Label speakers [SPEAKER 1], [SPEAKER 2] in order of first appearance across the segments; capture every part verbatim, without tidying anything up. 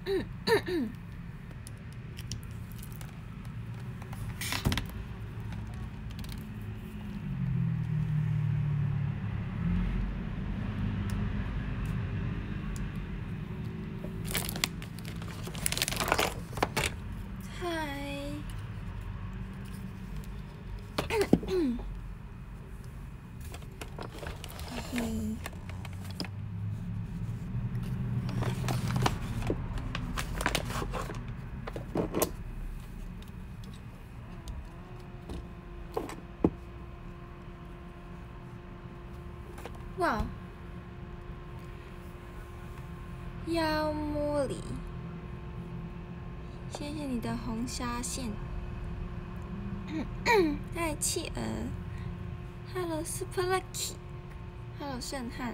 [SPEAKER 1] 哇，妖魔里，谢谢你的红纱线。嗨，企鹅 ，Hello Super Lucky，Hello 盛汉。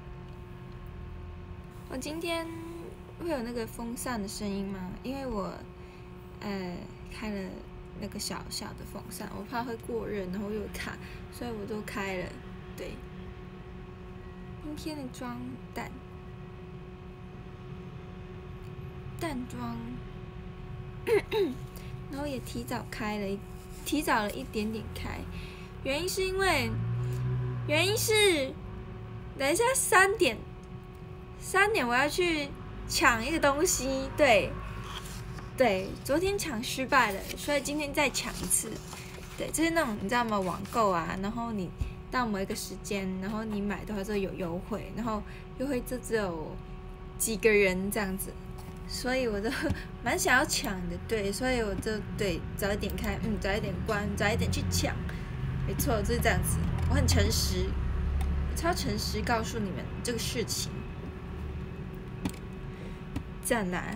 [SPEAKER 1] 我今天会有那个风扇的声音吗？因为我呃开了那个小小的风扇，我怕会过热，然后又卡，所以我都开了。对，今天的妆淡淡妆，然后也提早开了一，提早了一点点开，原因是因为，原因是，等一下三点。三点我要去抢一个东西，对，对，昨天抢失败了，所以今天再抢一次。对，就是那种你知道吗？网购啊，然后你到某一个时间，然后你买的话就有优惠，然后优惠就只有几个人这样子，所以我就蛮想要抢的，对，所以我就对早一点开，嗯，早一点关，早一点去抢，没错，就是这样子。我很诚实，超诚实告诉你们这个事情。赞啦！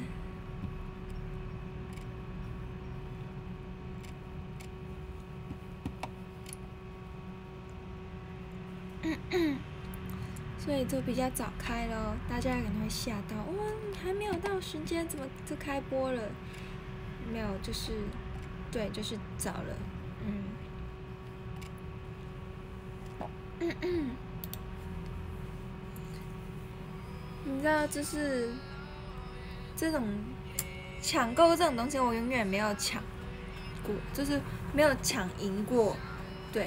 [SPEAKER 1] 所以就比较早开咯，大家可能会吓到，哇，还没有到时间，怎么就开播了？没有，就是，对，就是早了，嗯。嗯嗯。你知道，就是这种抢购这种东西，我永远没有抢过，就是没有抢赢过，对。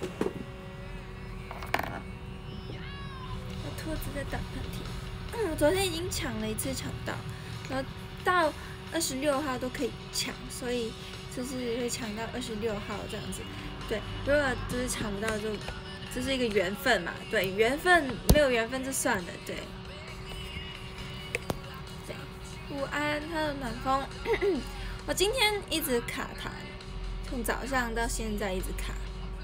[SPEAKER 1] 兔子在打喷嚏。嗯，我昨天已经抢了一次抢到，然后到二十六号都可以抢，所以就是会抢到二十六号这样子。对，如果就是抢不到就，这是一个缘分嘛。对，缘分没有缘分就算了。对。对，午安，他的暖风。我今天一直卡痰，从早上到现在一直卡。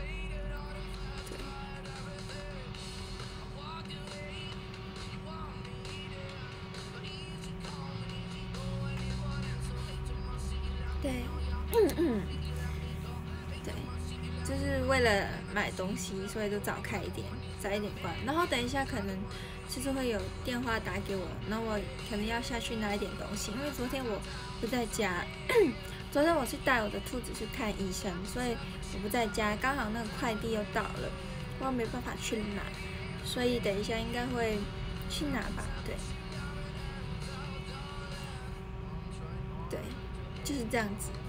[SPEAKER 1] 对，嗯嗯，对，就是为了买东西，所以就早开一点，早一点关。然后等一下可能就是会有电话打给我，然后我可能要下去拿一点东西，因为昨天我不在家，昨天我是带我的兔子去看医生，所以我不在家，刚好那个快递又到了，我没办法去拿，所以等一下应该会去拿吧，对，对。就是这样子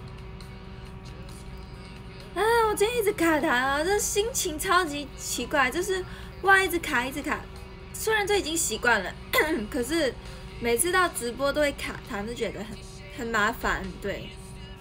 [SPEAKER 1] 啊！我今天一直卡痰啊，这心情超级奇怪，就是哇，一直卡，一直卡。虽然这已经习惯了，可是每次到直播都会卡痰，就觉得很很麻烦。对。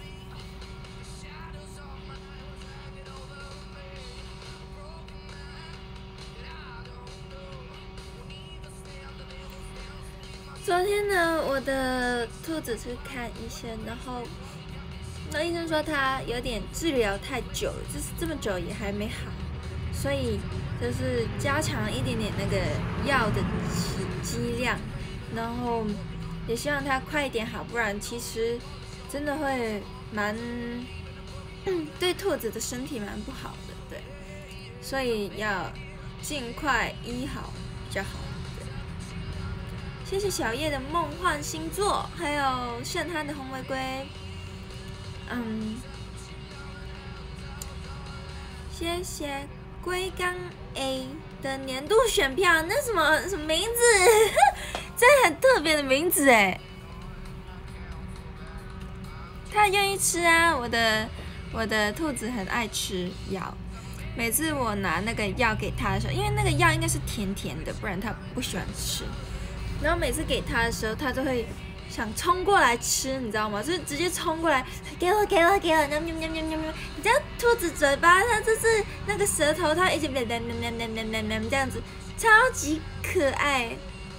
[SPEAKER 1] 昨天呢，我的兔子去看医生，然后那医生说他有点治疗太久了，就是这么久也还没好，所以就是加强了一点点那个药的剂量，然后也希望他快一点好，不然其实真的会蛮对兔子的身体蛮不好的，对，所以要尽快医好比较好。谢谢小叶的梦幻星座，还有盛汉的红玫瑰。嗯，谢谢龟缸 A 的年度选票，那什么什么名字？这很特别的名字哎， 它愿意吃啊，我的我的兔子很爱吃药。每次我拿那个药给它的时候，因为那个药应该是甜甜的，不然它不喜欢吃。然后每次给它的时候，它就会想冲过来吃，你知道吗？就是直接冲过来，给我，给我，给我，喵喵喵喵喵喵！你知道兔子嘴巴，它就是那个舌头，它一直喵喵喵喵喵喵喵喵这样子，超级可爱。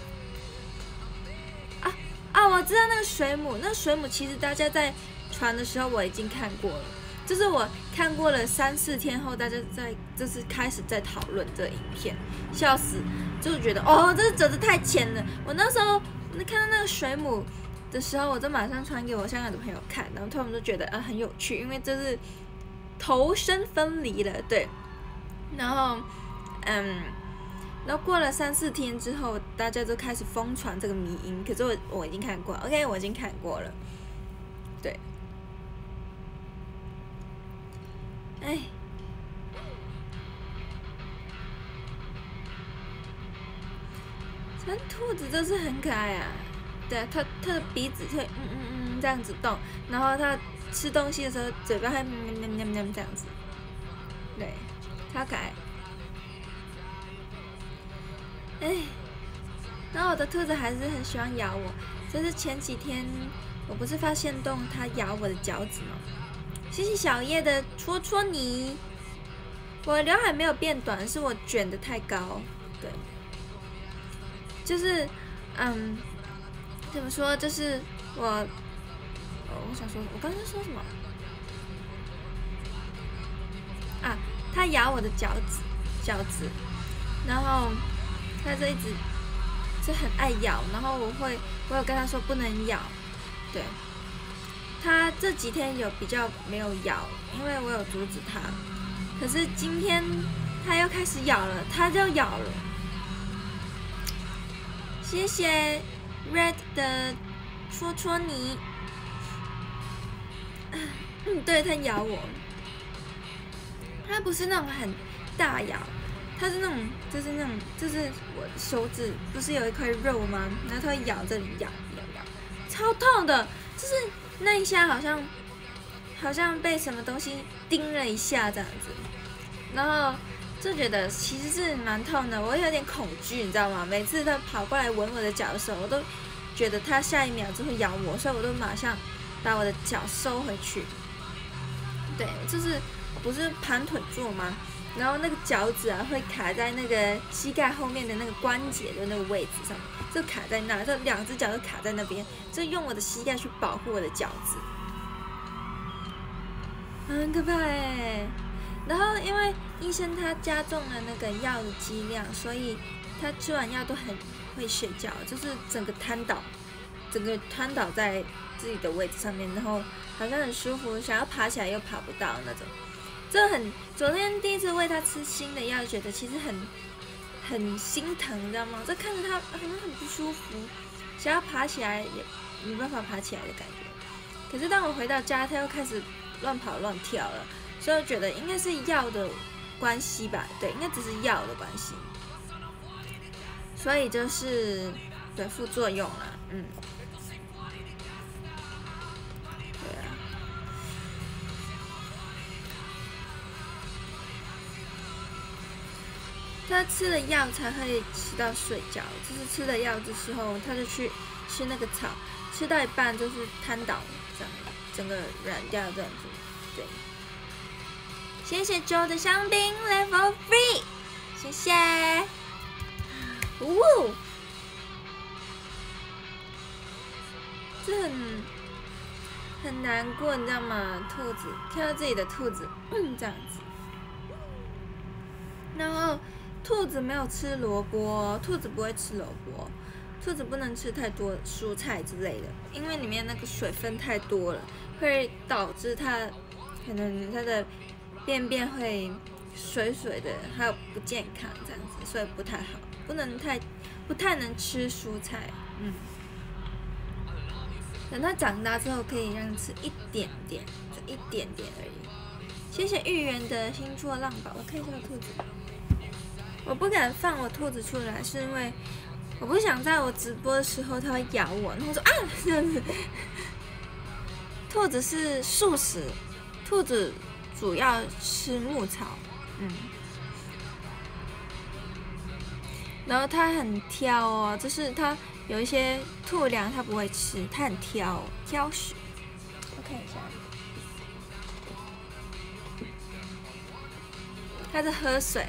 [SPEAKER 1] 啊啊！我知道那个水母，那个水母其实大家在传的时候我已经看过了。就是我看过了三四天后，大家在就是开始在讨论这个影片，笑死！就是觉得哦，这折得太浅了。我那时候看到那个水母的时候，我就马上传给我香港的朋友看，然后他们都觉得啊很有趣，因为这是头身分离了，对。然后嗯，然后过了三四天之后，大家都开始疯传这个迷因，可是我我已经看过 ，OK， 我已经看过了，对。哎，这兔子就是很可爱啊！对，它它的鼻子会嗯嗯嗯这样子动，然后它吃东西的时候嘴巴会喵喵喵喵这样子，对，超可爱。哎，然后我的兔子还是很喜欢咬我，就是前几天我不是发现洞它咬我的脚趾吗？谢谢小叶的戳戳你。我的刘海没有变短，是我卷得太高。对，就是嗯，怎么说？就是我，哦，我想说，我刚刚说什么？啊，它咬我的脚趾，脚趾，然后它就一直就很爱咬，然后我会，我有跟它说不能咬，对。它这几天有比较没有咬，因为我有阻止它。可是今天它又开始咬了，它就咬了。谢谢 Red 的戳戳你。嗯，对，它咬我。它不是那种很大咬，它是那种，就是那种，就是我的手指不是有一块肉吗？然后它会咬这里，咬咬咬，超痛的，就是。那一下好像好像被什么东西叮了一下这样子，然后就觉得其实是蛮痛的，我有点恐惧，你知道吗？每次他跑过来闻我的脚的时候，我都觉得他下一秒就会咬我，所以我都马上把我的脚收回去。对，就是不是盘腿坐吗？然后那个脚趾啊会卡在那个膝盖后面的那个关节的那个位置上面，就卡在那，这两只脚都卡在那边，就用我的膝盖去保护我的脚趾，很可怕哎。然后因为医生他加重了那个药的剂量，所以他吃完药都很会睡觉，就是整个瘫倒，整个瘫倒在自己的位置上面，然后好像很舒服，想要爬起来又爬不到那种。就很，昨天第一次喂他吃新的药，觉得其实很很心疼，你知道吗？就看着他好像很不舒服，想要爬起来也没办法爬起来的感觉。可是当我回到家，他又开始乱跑乱跳了，所以我觉得应该是药的关系吧，对，应该只是药的关系。所以就是对副作用啦，嗯。他吃了药才会吃到睡觉，就是吃了药的时候，他就去吃那个草，吃到一半就是瘫倒，这样整个软掉这样子。对，谢谢 Joe 的香槟 Level Three， 谢谢。呜，这很很难过，你知道吗？兔子看到自己的兔子，嗯，这样子，然后。兔子没有吃萝卜，兔子不会吃萝卜，兔子不能吃太多蔬菜之类的，因为里面那个水分太多了，会导致它可能它的便便会水水的，还有不健康这样子，所以不太好，不能太不太能吃蔬菜，嗯。等它长大之后，可以让它吃一点点，就一点点而已。谢谢芋圆的星座浪宝，我看一下兔子。我不敢放我兔子出来，是因为我不想在我直播的时候它会咬我，然后我说啊这样子。 兔子是素食，兔子主要吃牧草，嗯。然后它很挑哦，就是它有一些兔粮它不会吃，它很挑挑食。我看一下，它在喝水。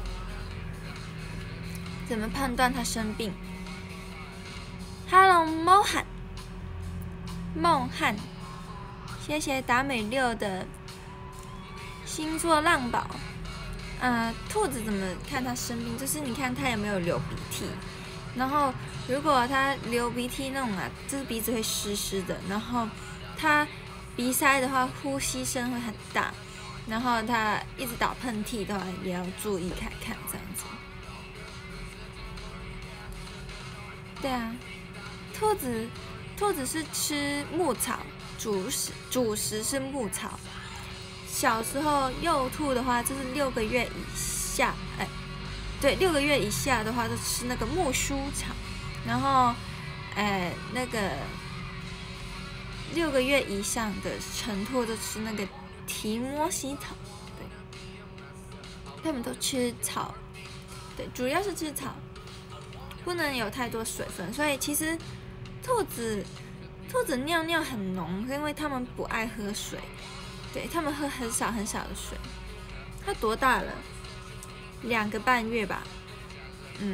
[SPEAKER 1] 怎么判断它生病 ？Hello， 梦汉，梦汉，谢谢达美六的星座浪宝。呃，兔子怎么看它生病？就是你看它有没有流鼻涕，然后如果它流鼻涕那种啊，就是鼻子会湿湿的，然后它鼻塞的话，呼吸声会很大，然后它一直打喷嚏的话，也要注意看看这样子。对啊，兔子，兔子是吃牧草，主食主食是牧草。小时候幼兔的话，就是六个月以下，哎，对，六个月以下的话就吃那个木梳草，然后，哎，那个六个月以上的成兔就吃那个提莫西草，对，他们都吃草，对，主要是吃草，不能有太多水分，所以其实兔子兔子尿尿很浓，是因为它们不爱喝水。对，他们喝很少很少的水。它多大了？两个半月吧。嗯。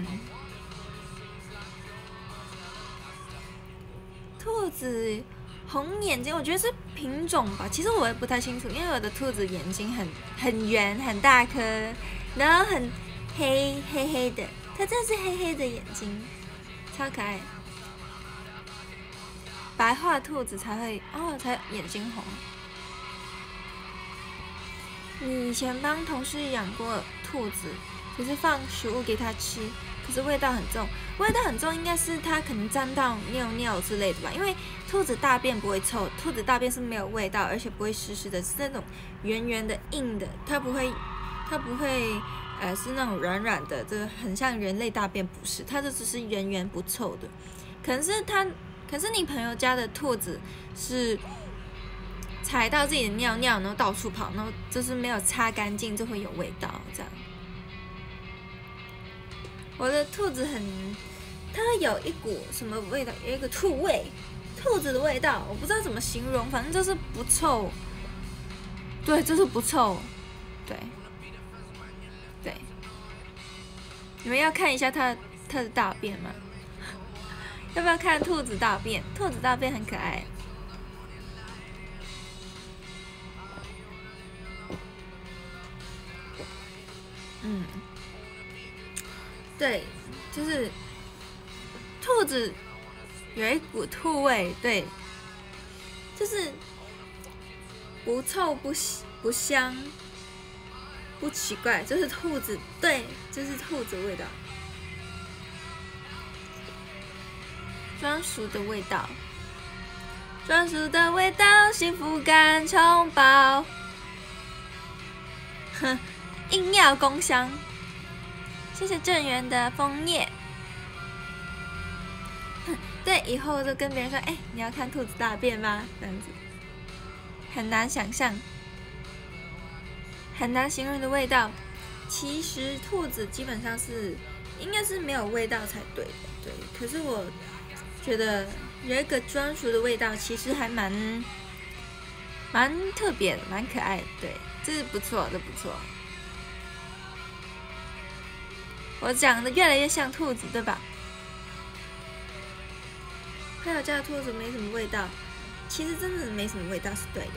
[SPEAKER 1] 兔子红眼睛，我觉得是品种吧。其实我也不太清楚，因为我的兔子眼睛很很圆很大颗，然后很黑黑黑的。它真的是黑黑的眼睛，超可爱。白化兔子才会哦，才眼睛红。你以前帮同事养过兔子，就是放食物给它吃，可是味道很重。味道很重，应该是它可能沾到尿尿之类的吧？因为兔子大便不会臭，兔子大便是没有味道，而且不会湿湿的，是那种圆圆的、硬的，它不会，它不会，呃，是那种软软的，这很像人类大便，不是，它就只是圆圆不臭的。可能是它，可是你朋友家的兔子是。踩到自己的尿尿，然后到处跑，然后就是没有擦干净，就会有味道。这样，我的兔子很，它有一股什么味道？有一个兔味，兔子的味道，我不知道怎么形容，反正就是不臭。对，就是不臭。对，对。你们要看一下它它的大便吗？要不要看兔子大便？兔子大便很可爱。嗯，对，就是兔子有一股兔味，对，就是不臭不不香不奇怪，就是兔子，对，就是兔子味道，专属的味道，专属的味道，幸福感充饱，哼。硬要攻香，谢谢正源的枫叶。对，以后就跟别人说，哎、欸，你要看兔子大便吗？这样子很难想象，很难形容的味道。其实兔子基本上是应该是没有味道才对的，对。可是我觉得有一个专属的味道，其实还蛮蛮特别的，蛮可爱的。对，这是不错，这不错。我长得越来越像兔子，对吧？朋友家的兔子没什么味道，其实真的没什么味道是对的。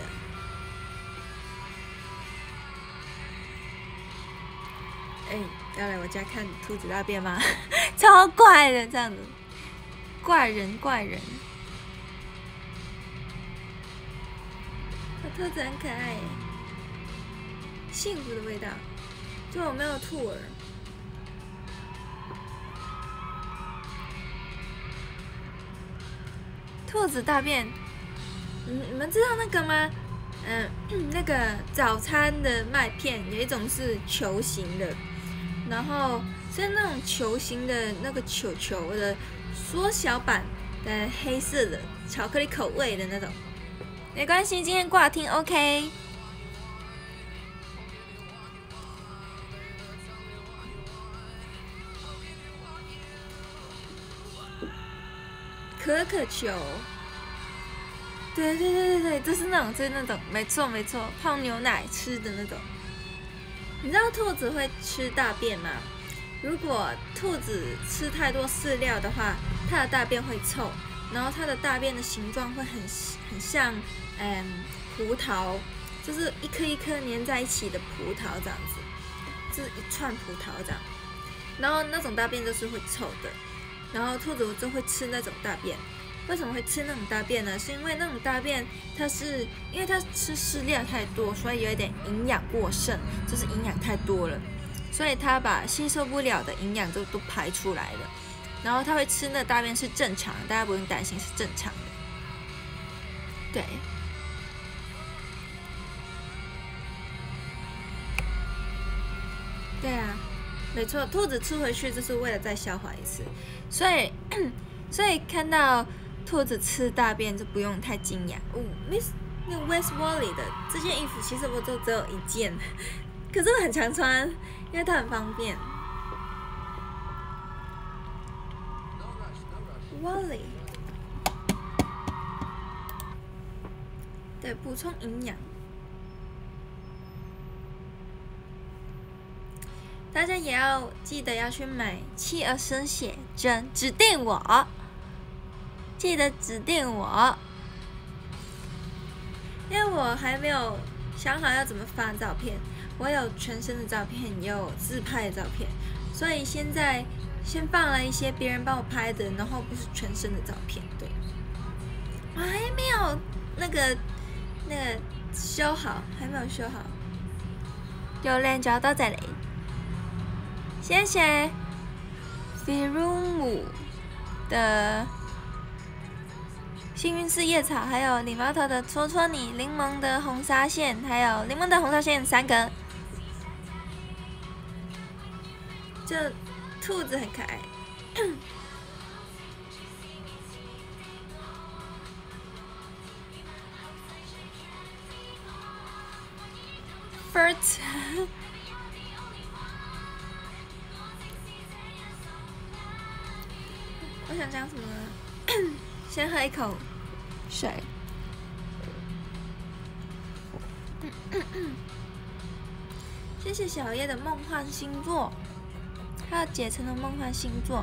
[SPEAKER 1] 哎、欸，要来我家看兔子大便吗？超怪的，这样子，怪人怪人。我兔子很可爱耶，幸福的味道。就我没有兔耳。兔子大便，嗯，你们知道那个吗？嗯、呃，那个早餐的麦片有一种是球形的，然后是那种球形的那个球球的缩小版的黑色的巧克力口味的那种， 没关系，今天挂听 OK。可可球，对对对对对，就是那种，就是那种，没错没错，泡牛奶吃的那种。你知道兔子会吃大便吗？如果兔子吃太多饲料的话，它的大便会臭，然后它的大便的形状会很很像，嗯，葡萄，就是一颗一颗粘在一起的葡萄这样子，就是一串葡萄这样。然后那种大便就是会臭的。然后兔子就会吃那种大便，为什么会吃那种大便呢？是因为那种大便它是因为它吃饲料太多，所以有一点营养过剩，就是营养太多了，所以它把吸收不了的营养都都排出来了。然后它会吃那大便是正常的，大家不用担心，是正常的。对。对啊。没错，兔子吃回去就是为了再消化一次，所以所以看到兔子吃大便就不用太惊讶。哦 ，Miss 那个 West Wally 的这件衣服其实我就只有一件，可是我很常穿，因为它很方便。Wally， 对，补充营养。大家也要记得要去买企鹅生写真，指定我，记得指定我，因为我还没有想好要怎么发照片。我有全身的照片，也有自拍的照片，所以现在先放了一些别人帮我拍的，然后不是全身的照片。对，我还没有那个那个修好，还没有修好。有人找到再来。谢谢 Firumu 的幸运四叶草，还有礼貌头的戳戳你，柠檬的红纱线，还有柠檬的红纱线三个。这兔子很可爱。Furt 我想讲什么呢？先喝一口水。谢谢小叶的梦幻星座，还有解成的梦幻星座。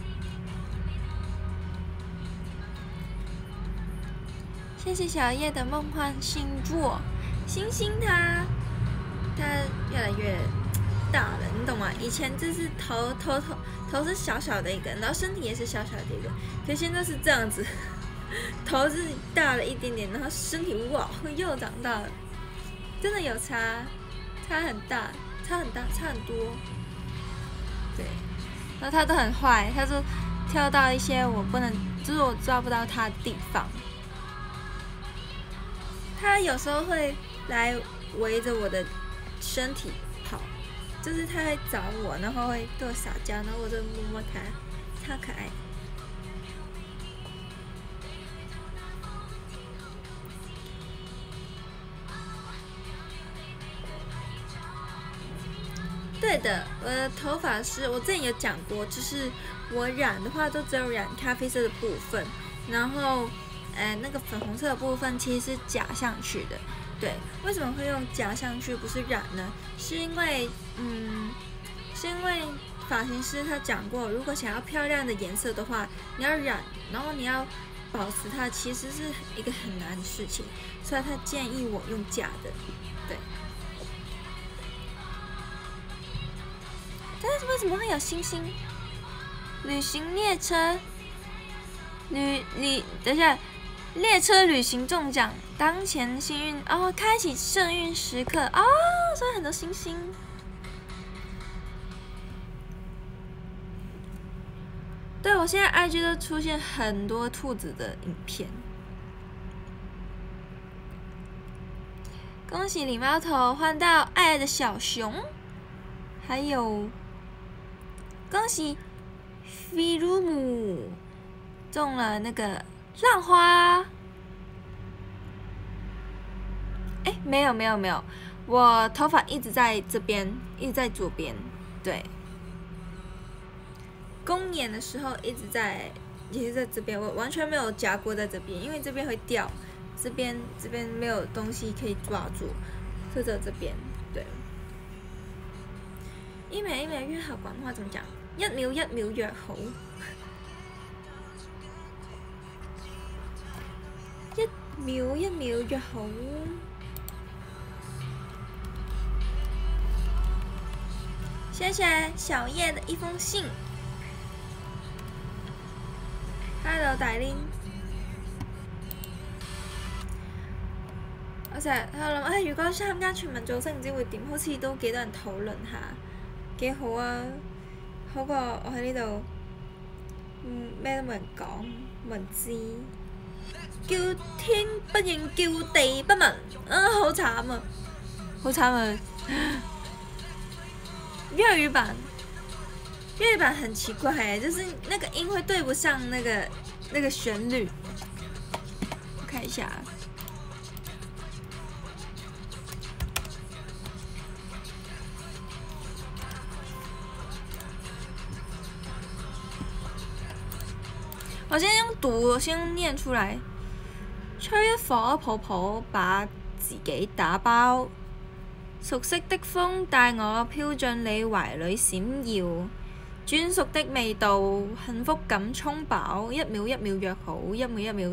[SPEAKER 1] 谢谢小叶的梦幻星座，星星它它越来越大了，你懂吗？以前就是头头头头是小小的一个，然后身体也是小小的一个，可现在是这样子，头是大了一点点，然后身体哇又长大了，真的有差，差很大，差很大，差很多。对，然后他都很坏，他就跳到一些我不能，就是我抓不到他的地方。他有时候会来围着我的身体跑，就是他会找我，然后会对我撒娇，然后我就摸摸他，超可爱。对的，我的头发是我之前有讲过，就是我染的话都只有染咖啡色的部分，然后呃那个粉红色的部分其实是夹上去的。对，为什么会用夹上去不是染呢？是因为嗯，是因为发型师他讲过，如果想要漂亮的颜色的话，你要染，然后你要保持它，其实是一个很难的事情，所以他建议我用夹的。对。但是为什么会有星星？旅行列车，旅旅，等一下，列车旅行中奖，当前幸运哦，开启幸运时刻哦，所以很多星星。对，我现在 I G 都出现很多兔子的影片。恭喜礼貌头换到爱爱的小熊，还有。恭喜菲鲁姆中了那个浪花， 没有没有没有，我头发一直在这边，一直在左边，对。公演的时候一直在，也是在这边，我完全没有夹过在这边，因为这边会掉，这边这边没有东西可以抓住，就在这边，对。一秒一秒约好，廣東話怎麼講？一秒一秒約好。一秒一秒約好。謝謝小葉的一封信。Hello 大 Lin。我成日喺度諗，唉，如果參加全民造星唔知會點，好似都幾多人討論下。幾好啊！好過我喺呢度，嗯，咩都冇人講，冇人知。叫天不應，叫地不聞，啊，好慘啊！好慘啊！粵語版，粵語版很奇怪誒，就是那個音會對不上那個那個旋律。我看一下。我先用讀，我先念出來。吹一火泡泡，把自己打包。熟悉的風帶我飄進你懷裡閃耀，專屬的味道，幸福感充飽。一秒一秒約好，一秒一秒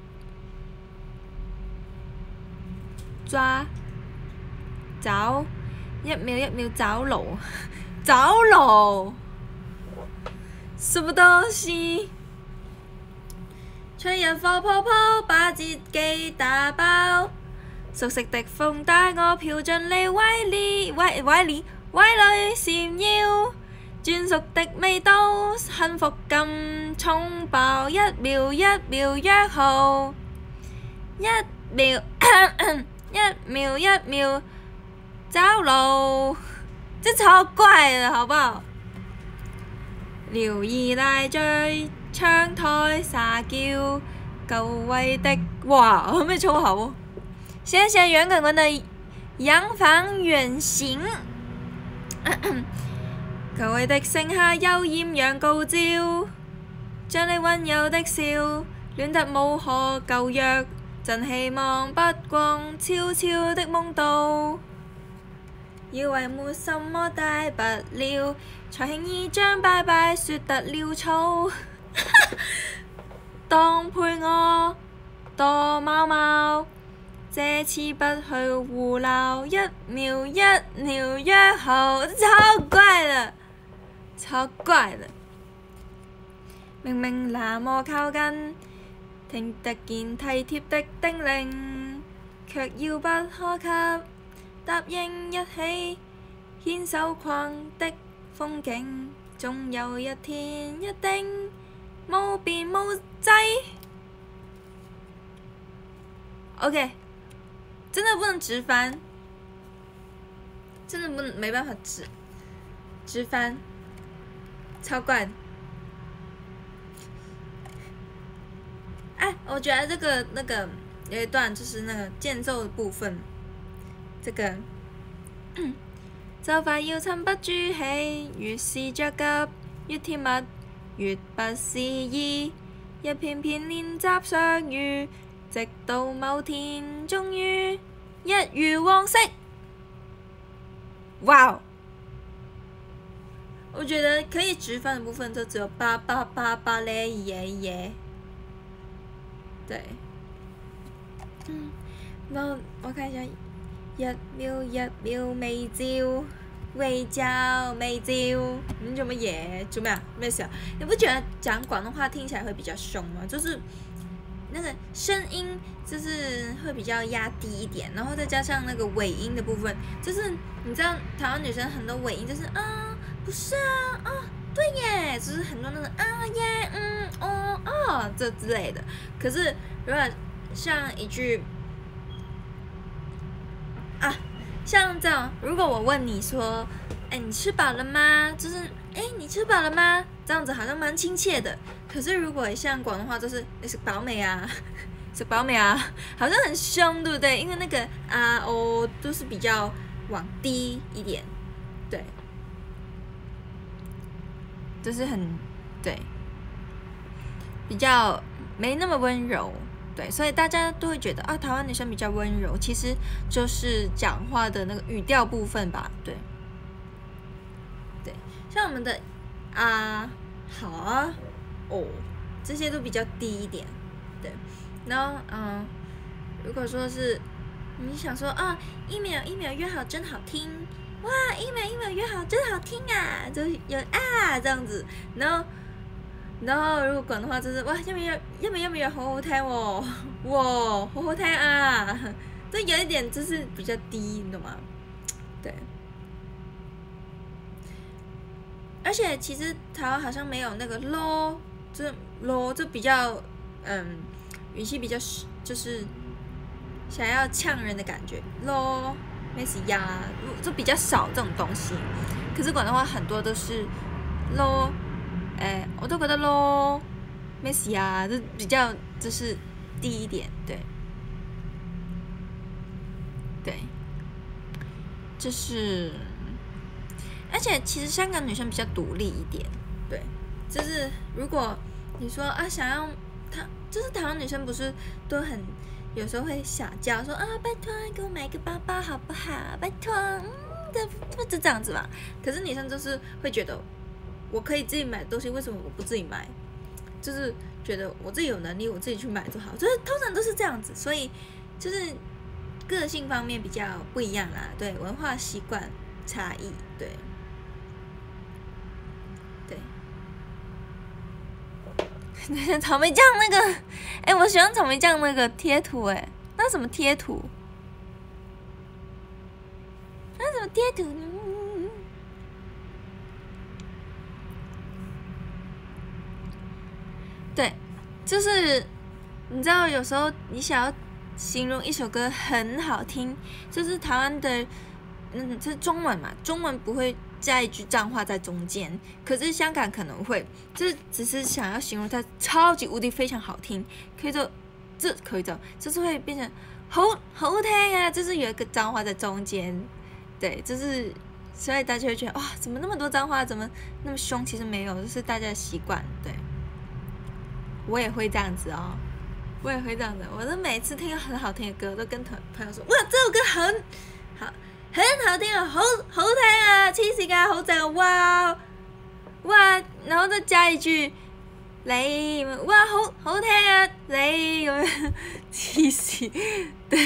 [SPEAKER 1] 抓找，一秒一秒找牢，找牢，什麼東西？吹一火泡泡，把自己打包。熟悉的風帶我飄進你懷裡，懷懷裡懷裡閃耀，專屬的味道，幸福感充飽。一秒一秒約好，一秒一秒一秒找路，這超怪的，好不好？聊兒奶嘴。窗台撒嬌，久違的哇，咩粗口？謝謝袁滾滾的洋房遠行。久違的盛夏有豔陽高照，將你溫柔的笑，戀得無可救藥，真希望不光悄悄的夢到。以為沒什麼大不了，才輕易將拜拜說得潦草。當配我躲貓貓，這次不去胡鬧，一秒一秒約好，超怪了，超怪了。明明那麼靠近，聽得見體貼的叮嚀，卻遙不可及，答應一起牽手逛的風景，總有一天一定。冇變冇濟 ，OK， 真的不能直翻，真的不能沒辦法直直翻，超怪。哎，我覺得這個那個有一段就是那個間奏的部分，這個就快要沉不住氣，越是着急越甜蜜。越不適宜，一片片練習相遇，直到某天終於一如往昔。哇！我覺得可以直翻的部分就只有八八八八嘞耶耶。對，嗯，我我看一下，一秒一秒微笑。微笑，微笑，你做乜嘢？做咩啊？咩事啊？你不覺得講廣東話聽起來會比較兇嗎？就是那個聲音就是會比較壓低一點，然後再加上那個尾音的部分，就是你知道台灣女生很多尾音就是啊，不是啊，啊，對耶，就是很多那種啊耶，嗯，哦，哦，這之類的。可是如果像一句啊。像這樣，如果我問你說，哎，你吃飽了嗎？就是，哎，你吃飽了嗎？這樣子好像蠻親切的。可是如果像廣東話，就是你食飽未啊？ 食饱没啊？好像很凶，对不对？因为那个啊哦都是比较往低一点，对，就是很对，比较没那么温柔，对，所以大家都会觉得啊，台湾女生比较温柔，其实就是讲话的那个语调部分吧，对，对，像我们的啊好啊哦这些都比较低一点，对，然后嗯，如果说是你想说啊，一秒一秒约好真好听，哇，一秒一秒约好真好听啊，就有啊这样子，然后然後如果廣東話就是哇，因為因為因為好好聽喎、哦，哇，好好聽啊，就有一點就是比較低，你懂嗎？對。而且其實台灣好像沒有那個 low， 就 low 就比較嗯語氣比較就是想要嗆人的感覺 low 咩事呀，就比較少這種東西。可是廣東話很多都是 low。哎，我都覺得咯，咩事啊？就比較就是低一點，對，對，就是，而且其實香港女生比較獨立一點，對，就是如果你說啊想要，她就是台灣女生不是都很有時候會撒嬌說啊拜託給我買一個包包好不好？拜託，嗯，這不就這樣子嘛？可是女生就是會覺得。我可以自己買東西，為什麼我不自己買？就是覺得我自己有能力，我自己去買就好。就是通常都是這樣子，所以就是個性方面比較不一樣啦，對，文化習慣差異，對，對。草莓醬那個，哎，我喜歡草莓醬那個貼圖，哎，那什麼貼圖？那什麼貼圖？对，就是你知道，有时候你想要形容一首歌很好听，就是台湾的，嗯，这是中文嘛，中文不会加一句脏话在中间，可是香港可能会，这只是想要形容它超级无敌非常好听，可以就这可以就就是会变成好好听啊，就是有一个脏话在中间，对，就是所以大家会觉得哇，怎么那么多脏话，怎么那么凶？其实没有，就是大家的习惯，对。我也会这样子哦，我也会这样子。我都每次听到很好听的歌，都跟朋朋友說：哇，這首歌很好，很好聽啊，好好聽啊，黐線㗎，好正啊，哇哇，然後再加一句你，哇，好好聽啊，你咁樣黐線，對。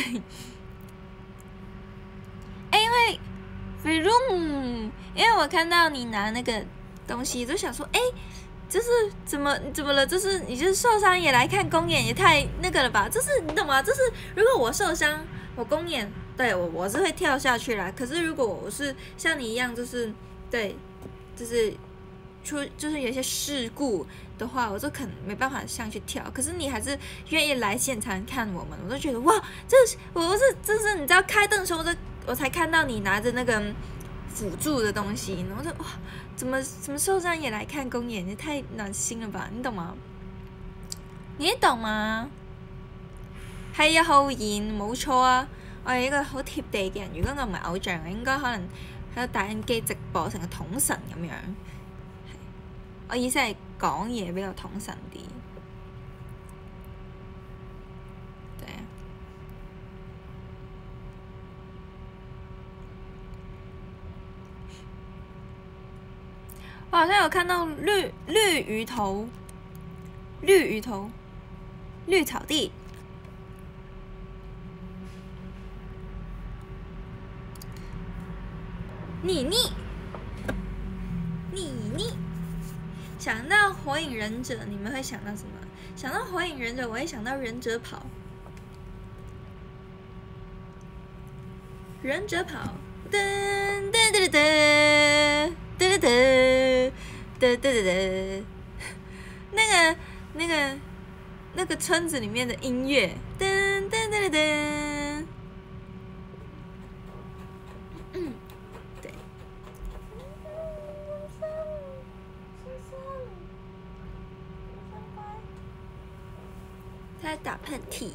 [SPEAKER 1] 因為 room， 因為我看到你拿那個東西，就想說，哎。就是怎麼怎麼了？就是你就是受傷也來看公演，也太那個了吧？就是你懂嗎？就是如果我受傷，我公演，對我我是會跳下去啦。可是如果我是像你一樣，就是對，就是出就是有些事故的話，我就可能沒辦法上去跳。可是你還是願意來現場看我們，我就覺得哇，這是我是這是你知道開燈的時候，我就我才看到你拿着那個輔助的東西，然後就哇。怎麼怎麼受傷也來看公演？也太暖心了吧！你懂嗎？你懂嗎？係啊，浩然冇錯啊！我係一個好貼地嘅人。如果我唔係偶像，我應該可能喺度打緊機直播成個統神咁樣。我意思係講嘢比較統神啲。對啊。我好像有看到綠綠魚頭，綠魚頭，綠草地。妮妮，妮妮，想到火影忍者，你們會想到什麼？想到火影忍者，我會想到忍者跑。忍者跑，噔噔噔噔噔。对对对，对对对对，那个那个那个村子里面的音乐，噔噔噔噔噔，嗯，对。 他在打喷嚏。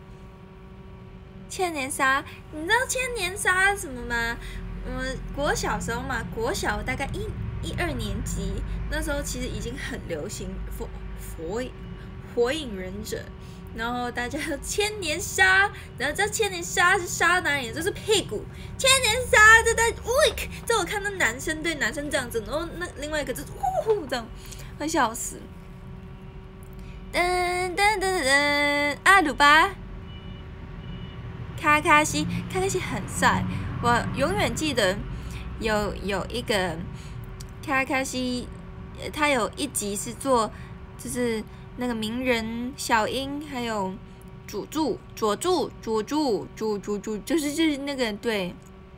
[SPEAKER 1] 千年杀，你知道千年杀是什么吗？我国小时候嘛，国小大概一一二年级，那时候其实已经很流行火火火影忍者，然后大家有千年杀，然后这千年杀是杀哪里？就是屁股，千年杀就在 weak， 这我看到男生对男生这样子，然后那另外一个就是呼呼这样，会笑死。噔噔噔噔，阿鲁巴。卡卡西，卡卡西很帅，我永远记得有有一个卡卡西，他有一集是做就是那个鸣人小樱，还有佐助佐助佐助佐助佐就是就是那个对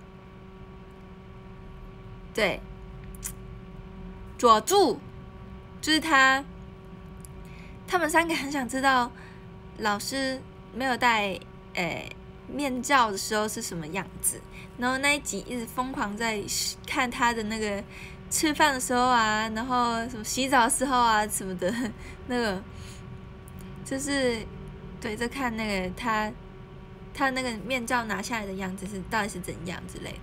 [SPEAKER 1] 对佐助，就是他，他们三个很想知道老师没有带诶。面罩的时候是什么样子？然后那一集一直疯狂在看他的那个吃饭的时候啊，然后什么洗澡的时候啊什么的，那个就是对，在看那个他他那个面罩拿下来的样子是到底是怎样之类的。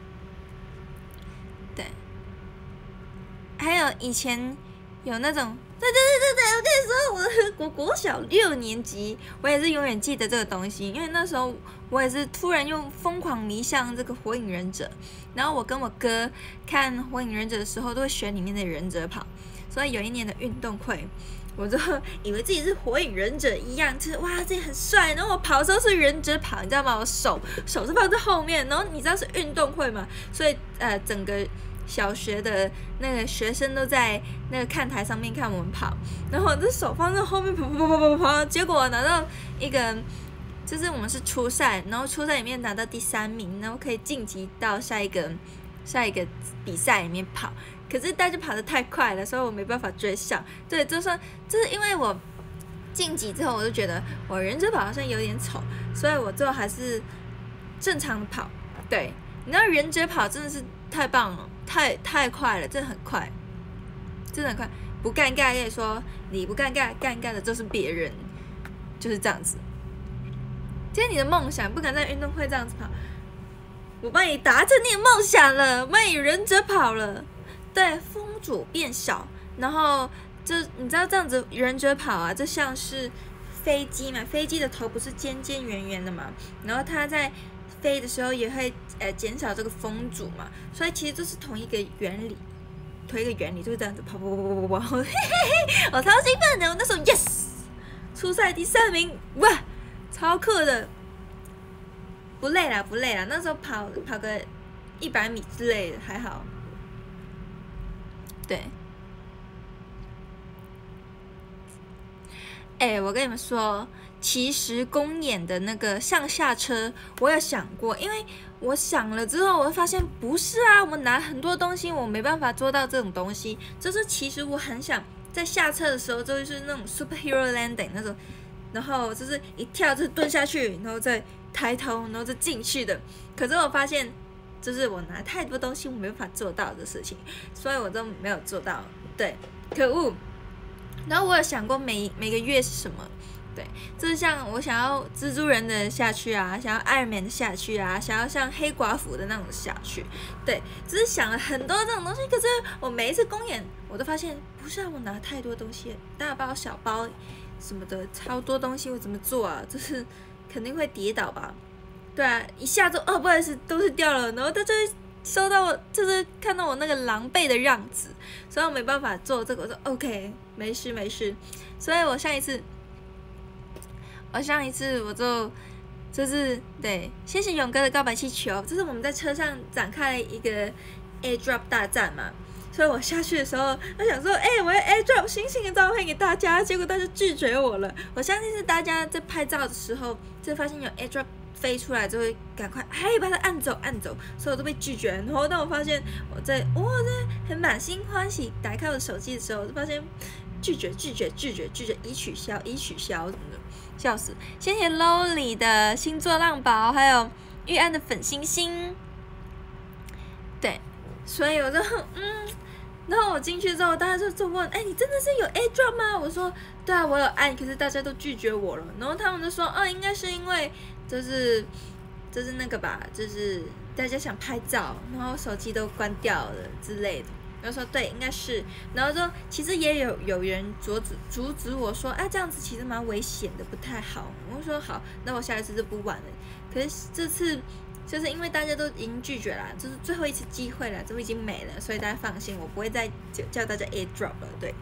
[SPEAKER 1] 对，还有以前有那种。对对对对对，我跟你说，我我国小六年级，我也是永远记得这个东西，因为那时候我也是突然又疯狂迷上这个火影忍者，然后我跟我哥看火影忍者的时候，都会选里面的忍者跑，所以有一年的运动会，我就以为自己是火影忍者一样，就是哇，自己很帅，然后我跑的时候是忍者跑，你知道吗？我手手是放在后面，然后你知道是运动会嘛，所以呃整个。小学的那个学生都在那个看台上面看我们跑，然后我的手放在后面跑跑跑跑跑，结果我拿到一个，就是我们是初赛，然后初赛里面拿到第三名，然后可以晋级到下一个下一个比赛里面跑。可是大家跑得太快了，所以我没办法追上。对，就算就是因为我晋级之后，我就觉得我忍者跑好像有点丑，所以我最后还是正常的跑。对，你知道忍者跑真的是太棒了。太太快了，真的很快，真的很快，不尴尬跟你说，你不尴尬，尴尬的就是别人，就是这样子。今天你的梦想不敢在运动会这样子跑，我帮你达成你的梦想了，我帮你忍者跑了。对，风阻变小，然后就你知道这样子忍者跑啊，就像是飞机嘛，飞机的头不是尖尖圆圆的嘛，然后它在。飞的时候也会呃减少这个风阻嘛，所以其实这是同一个原理，同一个原理就是这样子跑跑跑跑跑跑，嘿嘿嘿，我超兴奋的，我那时候 yes， 初赛第三名，哇，超酷的，不累啦不累啦，那时候跑跑个一百米之类的还好，对。哎、欸，我跟你们说，其实公演的那个上下车，我有想过，因为我想了之后，我发现不是啊，我拿很多东西，我没办法做到这种东西。就是其实我很想在下车的时候，就是那种 superhero landing 那种，然后就是一跳就蹲下去，然后再抬头，然后再进去的。可是我发现，就是我拿太多东西，我没办法做到的事情，所以我都没有做到。对，可恶。然后我有想过每每个月是什么，对，就是像我想要蜘蛛人的下去啊，想要 Iron Man 的下去啊，想要像黑寡妇的那种下去，对，只是想了很多这种东西，可是我每一次公演，我都发现不是啊，我拿太多东西，大包小包什么的，超多东西，我怎么做啊？就是肯定会跌倒吧？对啊，一下就哦，不好意思，都是掉了，然后他就会收到我，就是看到我那个狼狈的样子，所以我没办法做这个，我说 OK。没事没事，所以我上一次，我上一次我就就是对，谢谢勇哥的告白气球，这是我们在车上展开了一个 airdrop 大战嘛，所以我下去的时候，我想说，哎、欸，我要 airdrop 星星的照片给大家，结果大家拒绝我了。我相信是大家在拍照的时候，就发现有 airdrop 飞出来，就会赶快哎把它按走按走，所以我都被拒绝。然后当我发现我在哇，在很满心欢喜打开我的手机的时候，我就发现。拒绝拒绝拒绝拒绝，已取消已取消什么的，笑死！谢谢 Lowly 的星座浪宝，还有玉安的粉星星。对，所以我就嗯，然然后我进去之后，大家就就问，哎，你真的是有 AirDrop 吗？我说，对啊，我有按，可是大家都拒绝我了。然后他们就说，哦，应该是因为就是就是那个吧，就是大家想拍照，然后手机都关掉了之类的。然后说对，应该是，然后就其实也有有人阻止阻止我说，啊，这样子其实蛮危险的，不太好。我就说好，那我下一次就不玩了。可是这次就是因为大家都已经拒绝了，就是最后一次机会了，这已经没了，所以大家放心，我不会再叫大家 AirDrop 了，对，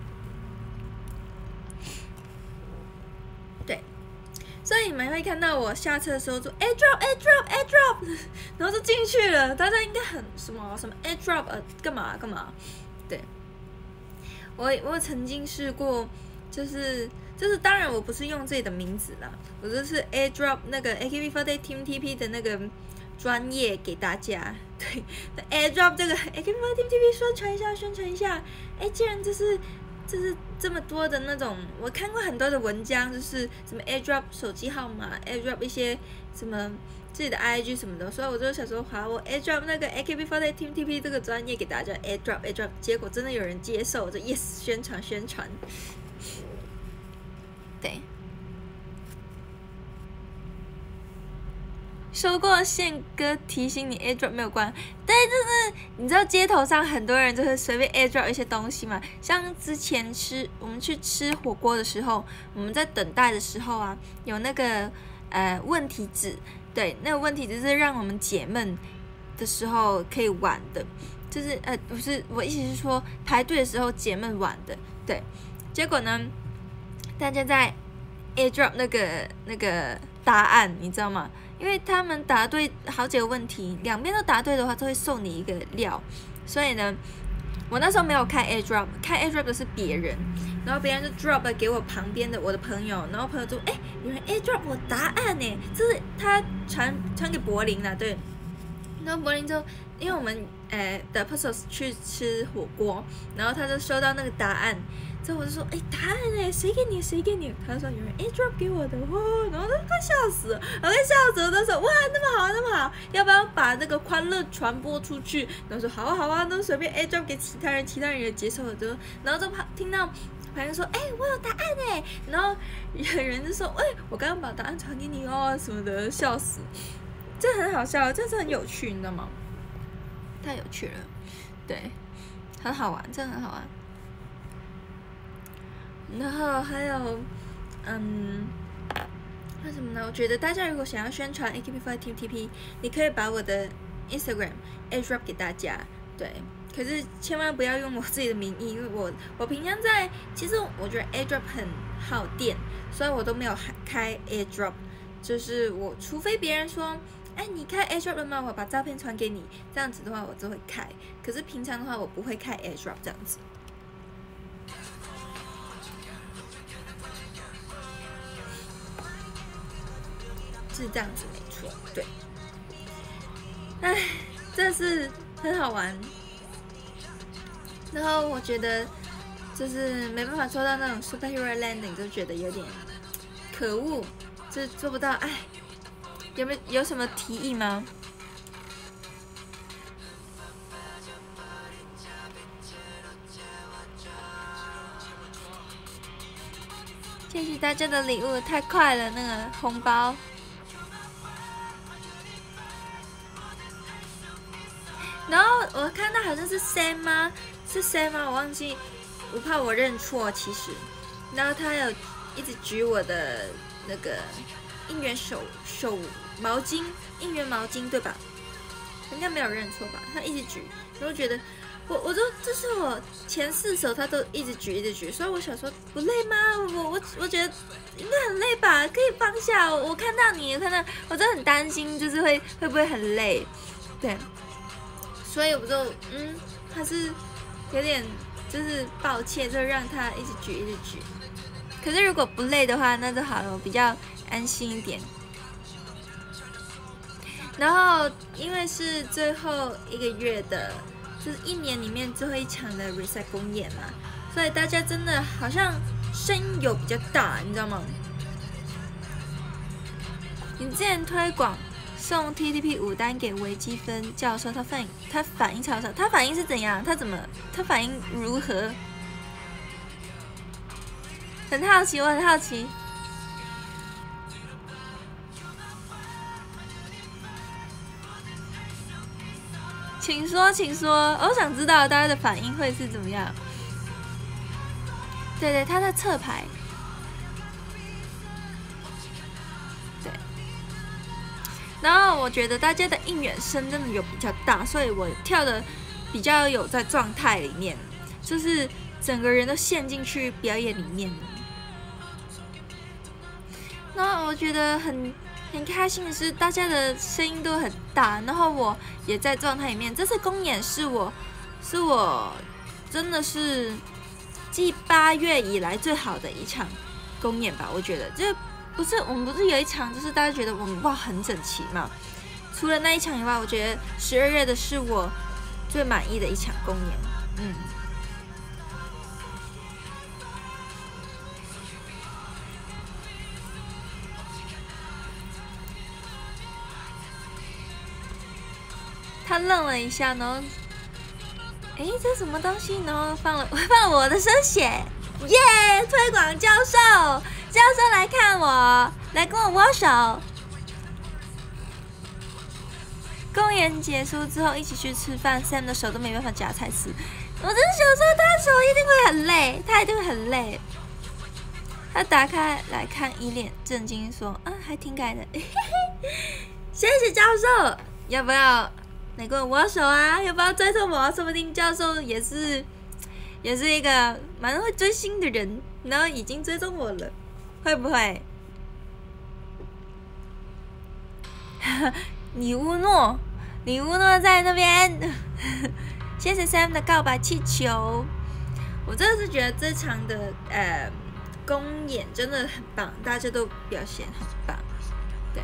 [SPEAKER 1] 对。所以你们会看到我下车的时候说 AirDrop AirDrop AirDrop， 然后就进去了。大家应该很什么什么 AirDrop 呃干嘛干嘛？对，我我曾经试过，就是就是当然我不是用自己的名字啦，我就是 AirDrop 那个 A K B forty-eight Team T P 的那个专业给大家。对 ，AirDrop 这个 A K B forty-eight Team T P 宣传一下宣传一下。哎，既然这是。就是这么多的那种，我看过很多的文章，就是什么 AirDrop 手机号码 ，AirDrop 一些什么自己的 I G 什么的，所以我就想说，好，我 AirDrop 那个 A K B forty-eight Team T P 这个专业给大家 AirDrop AirDrop， 结果真的有人接受，我就 yes 宣传宣传，对。收过宪哥提醒你 AirDrop 没有关，对，就是你知道街头上很多人就是随便 AirDrop 一些东西嘛，像之前吃我们去吃火锅的时候，我们在等待的时候啊，有那个呃问题纸，对，那个问题纸是让我们解闷的时候可以玩的，就是呃不是，我意思是说排队的时候解闷玩的，对，结果呢，大家在 AirDrop 那个那个答案，你知道吗？因为他们答对好几个问题，两边都答对的话，都会送你一个料。所以呢，我那时候没有开 AirDrop， 开 AirDrop 的是别人，然后别人就 drop 了给我旁边的我的朋友，然后朋友说，哎，有人 AirDrop 我答案呢，这是他传传给柏林了，对。然后柏林就因为我们呃的 Puzzles 去吃火锅，然后他就收到那个答案。之后我就说，哎，答案哎，谁给你？谁给你？他说有人 AirDrop 给我的，哇！然后都快笑死了，我快笑死了。他说，哇，那么好，那么好，要不要把那个欢乐传播出去？然后说，好啊，好啊，那随便 AirDrop 给其他人，其他人也接受了。之后，然后就听到旁边说，哎，我有答案哎。然后有人就说，哎，我刚刚把答案传给你哦，什么的，笑死。这很好笑，这是很有趣，你知道吗？太有趣了，对，很好玩，真的很好玩。然后还有，嗯，那什么呢？我觉得大家如果想要宣传 A K B forty-eight Team T P， 你可以把我的 Instagram AirDrop 给大家，对。可是千万不要用我自己的名义，因为我我平常在，其实我觉得 AirDrop 很耗电，所以我都没有开 AirDrop。就是我除非别人说，哎，你开 AirDrop 了吗？我把照片传给你，这样子的话我就会开。可是平常的话，我不会开 AirDrop 这样子。是这样子没错，对。唉，这是很好玩。然后我觉得就是没办法做到那种 superhero landing， 就觉得有点可恶，就做不到。唉，有没有有什么提议吗？谢谢大家的礼物，太快了，那个红包。然后我看到好像是 Sam 吗？是 Sam 吗？我忘记，我怕我认错，其实。然后他有一直举我的那个应援手手毛巾，应援毛巾对吧？应该没有认错吧？他一直举，然后觉得我我就这是我前四首他都一直举一直举，所以我想说不累吗？我我我觉得应该很累吧，可以放下。我看到你，我看到我真的很担心，就是会会不会很累？对。所以我就嗯，还是有点就是抱歉，就让他一直举一直举。可是如果不累的话，那就好了，我比较安心一点。然后因为是最后一个月的，就是一年里面最后一场的 Reset 公演嘛，所以大家真的好像声音有比较大，你知道吗？你之前推广送 T T P 五单给微积分教授，他反应他反应超少，他反应是怎样？他怎么他反应如何？很好奇，我很好奇。请说，请说，我想知道大家的反应会是怎么样。对对，他在侧排。对。然后我觉得大家的应援声真的有比较大，所以我跳的比较有在状态里面，就是整个人都陷进去表演里面了。然后我觉得很。很开心的是，大家的声音都很大，然后我也在状态里面。这次公演是我，是我真的是继八月以来最好的一场公演吧。我觉得，就不是我们不是有一场，就是大家觉得我们哇很整齐嘛。除了那一场以外，我觉得十二月的是我最满意的一场公演。嗯。他愣了一下，然后，哎，这什么东西？然后放了放了我的声写，耶！推广教授，教授来看我，来跟我握手。公演结束之后，一起去吃饭 ，Sam 的手都没办法夹菜吃。我真的想说，他手一定会很累，他一定会很累。他打开来看，一脸震惊说：“啊，还挺改的。”谢谢教授，要不要？来跟我握手啊！要不要追踪我？说不定教授也是，也是一个蛮会追星的人，然后已经追踪我了，会不会？李乌诺，李乌诺在那边。谢谢 Sam 的告白气球。我真的是觉得这场的呃公演真的很棒，大家都表现很棒。对。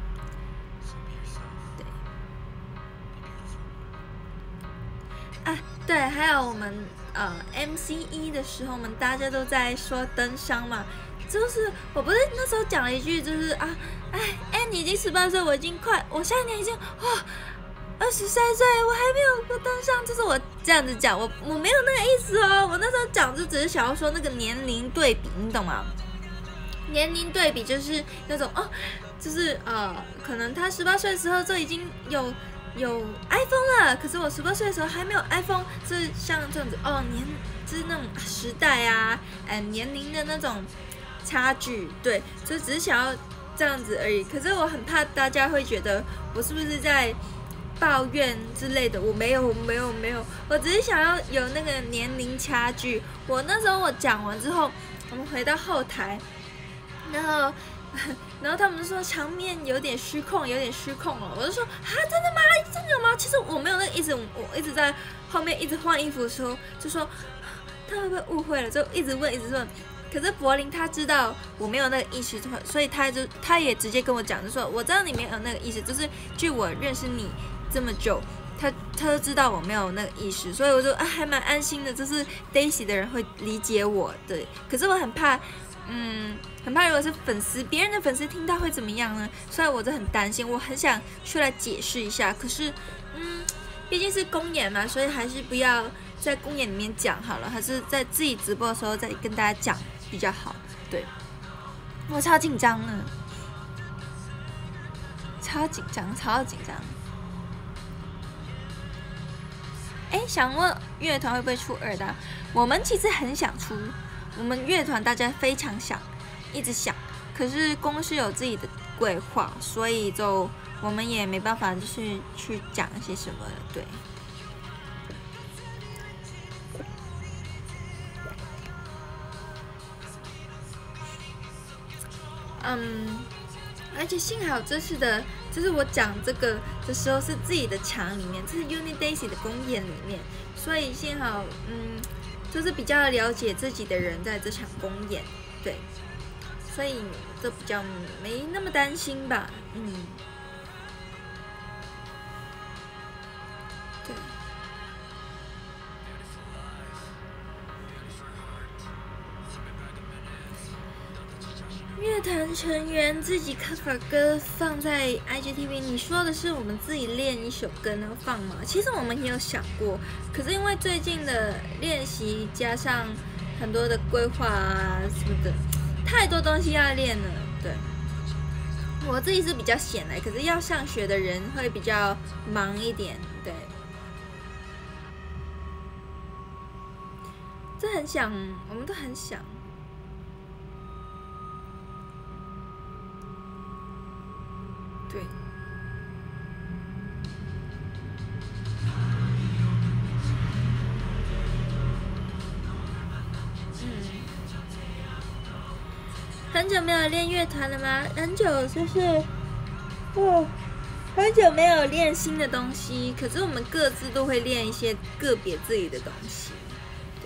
[SPEAKER 1] 啊，对，还有我们呃 M C 一的时候，我们大家都在说灯箱嘛，就是我不是那时候讲了一句，就是啊，哎哎，你已经十八岁，我已经快，我下一年已经哇二十三岁，我还没有过灯箱，就是我这样子讲，我我没有那个意思哦，我那时候讲就只是想要说那个年龄对比，你懂吗？年龄对比就是那种哦，就是呃，可能他十八岁的时候就已经有。有 iPhone 了，可是我十八岁的时候还没有 iPhone， 是像这样子哦，年就是那种时代啊，哎，年龄的那种差距，对，就只是想要这样子而已。可是我很怕大家会觉得我是不是在抱怨之类的，我没有，我没有，没有，我只是想要有那个年龄差距。我那时候我讲完之后，我们回到后台，然后。然后他们就说场面有点失控，有点失控了。我就说啊，真的吗？真的有吗？其实我没有那个意思，我我一直在后面一直换衣服的时候就说他会不会误会了，就一直问一直问。可是柏林他知道我没有那个意思，所以他就他也直接跟我讲，就说我知道你没有那个意思，就是据我认识你这么久，他他就知道我没有那个意思，所以我就啊还蛮安心的，就是 Daisy 的人会理解我，对。可是我很怕，嗯。很怕如果是粉丝，别人的粉丝听到会怎么样呢？所以我就很担心，我很想出来解释一下。可是，嗯，毕竟是公演嘛，所以还是不要在公演里面讲好了，还是在自己直播的时候再跟大家讲比较好。对，我超紧张呢，超紧张，超紧张。哎，想问乐团会不会出二的？我们其实很想出，我们乐团大家非常想。一直想，可是公司有自己的规划，所以就我们也没办法，就是去讲一些什么了，对。嗯，而且幸好这次的，就是我讲这个的时候是自己的场里面，这是 Uni Daisy 的公演里面，所以幸好，嗯，就是比较了解自己的人在这场公演，对。所以就比较没那么担心吧，嗯，对。 乐团成员自己 cover 歌放在 I G T V， 你说的是我们自己练一首歌然后放吗？其实我们也有想过，可是因为最近的练习加上很多的规划啊什么的，太多东西要练了。对，我自己是比较闲的，可是要上学的人会比较忙一点。对，这很想，我们都很想。对，嗯，很久没有练乐团了吗？很久，就是，哦，很久没有练新的东西。可是我们各自都会练一些个别自己的东西。对，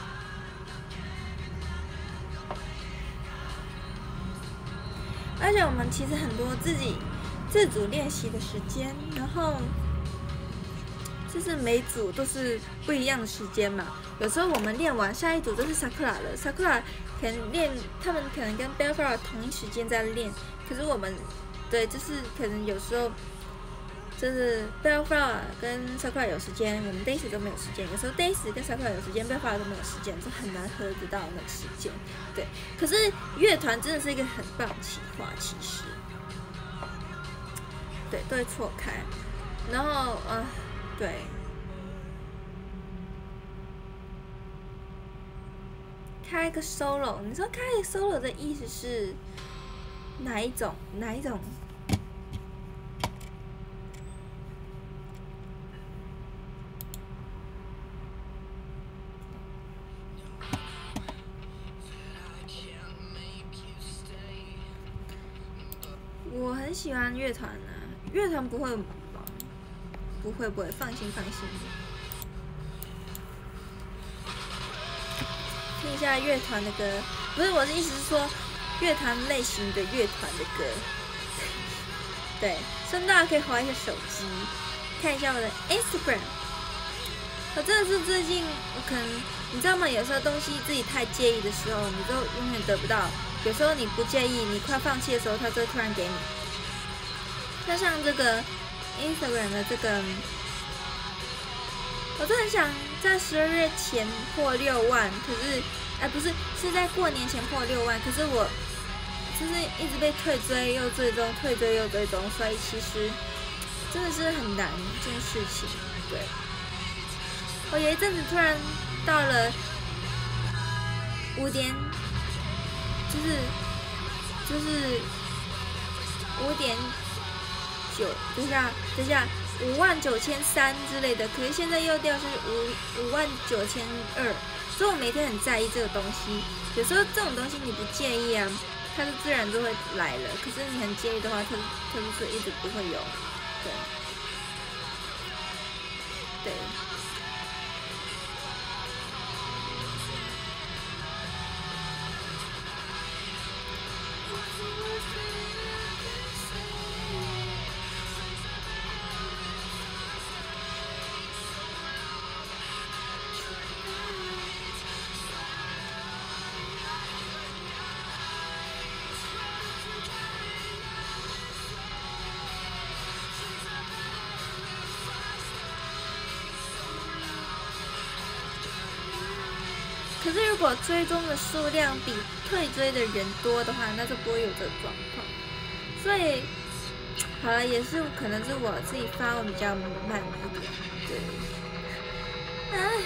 [SPEAKER 1] 而且我们其实很多自己自主练习的时间，然后就是每组都是不一样的时间嘛。有时候我们练完，下一组就是 Sakura 了 ，Sakura 可能练，他们可能跟 Bellflower 同一时间在练，可是我们，对，就是可能有时候就是 Bellflower 跟 Sakura 有时间，我们 Daisy 都没有时间。有时候 Daisy 跟 Sakura 有时间 ，Bellflower 都没有时间，就很难合得到那个时间。对，可是乐团真的是一个很棒的企划，其实。对，都会错开，然后呃，对，开一个 solo， 你说开一个 solo 的意思是哪一种？哪一种？我很喜欢乐团啊，乐团不会，不会不会，放心放心。听一下乐团的歌，不是我的意思是说，乐团类型的乐团的歌。对，顺道可以滑一下手机，看一下我的 Instagram。我真的是最近，我可能你知道吗？有时候东西自己太介意的时候，你都永远得不到。有时候你不介意，你快放弃的时候，它就会突然给你。那像这个 Instagram 的这个，我真的很想在十二月前破六万，可是，哎，不是，是在过年前破六万，可是我就是一直被退追又追踪，退追又追踪，所以其实真的是很难这件事情。对，我有一阵子突然到了五点。就是就是五点九，等一下等一下五万九千三之类的，可是现在又掉是五五万九千二，所以我每天很在意这个东西。有时候这种东西你不介意啊，它就自然就会来了。可是你很介意的话，它它就是一直不会有。对对。可是如果追踪的数量比退追的人多的话，那就不会有这个状况。所以，好了，也是可能是我自己发文比较慢一点，对。唉，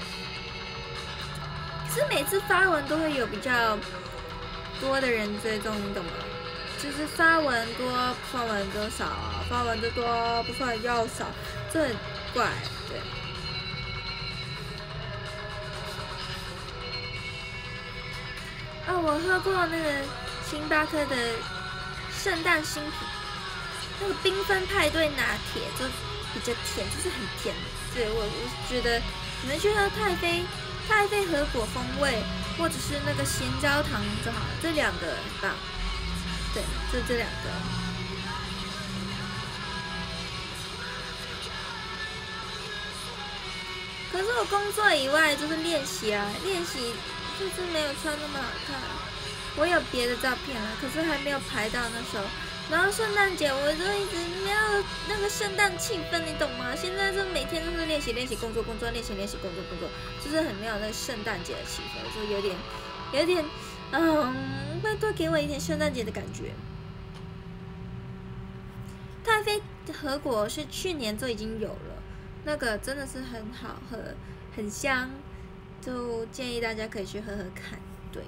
[SPEAKER 1] 可是每次发文都会有比较多的人追踪，你懂吗？就是发文多，不发文就少啊；发文就多，不发文又少，这很怪，对。哦，我喝过那个星巴克的圣诞新品，那个缤纷派对拿铁就比较甜，就是很甜。对，我我觉得你们去喝太妃太妃和果风味，或者是那个咸焦糖就好了，这两个很棒。对，就这两个。可是我工作以外就是练习啊，练习就是没有穿那么好看。 我有别的照片了，可是还没有排到那时候。然后圣诞节我就一直没有那个圣诞气氛，你懂吗？现在就每天都是练习练习工作工作练习练习工作工作，就是很没有那个圣诞节的气氛，就有点有点嗯，拜托给我一点圣诞节的感觉。太妃核果是去年就已经有了，那个真的是很好喝，很香，就建议大家可以去喝喝看。对。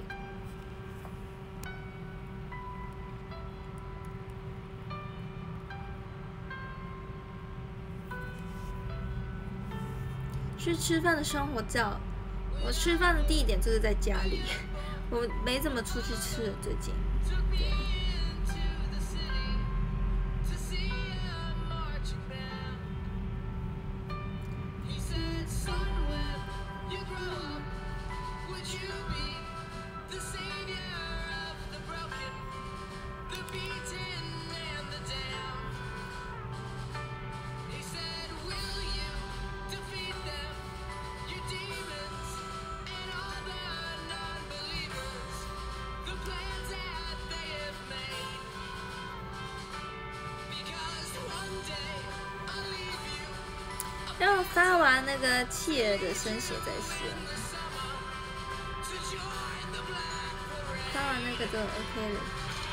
[SPEAKER 1] 去吃饭的生活照，我吃饭的地点就是在家里，我没怎么出去吃了最近。对。让我发完那个企鹅的生写再说，发完那个就 OK 了。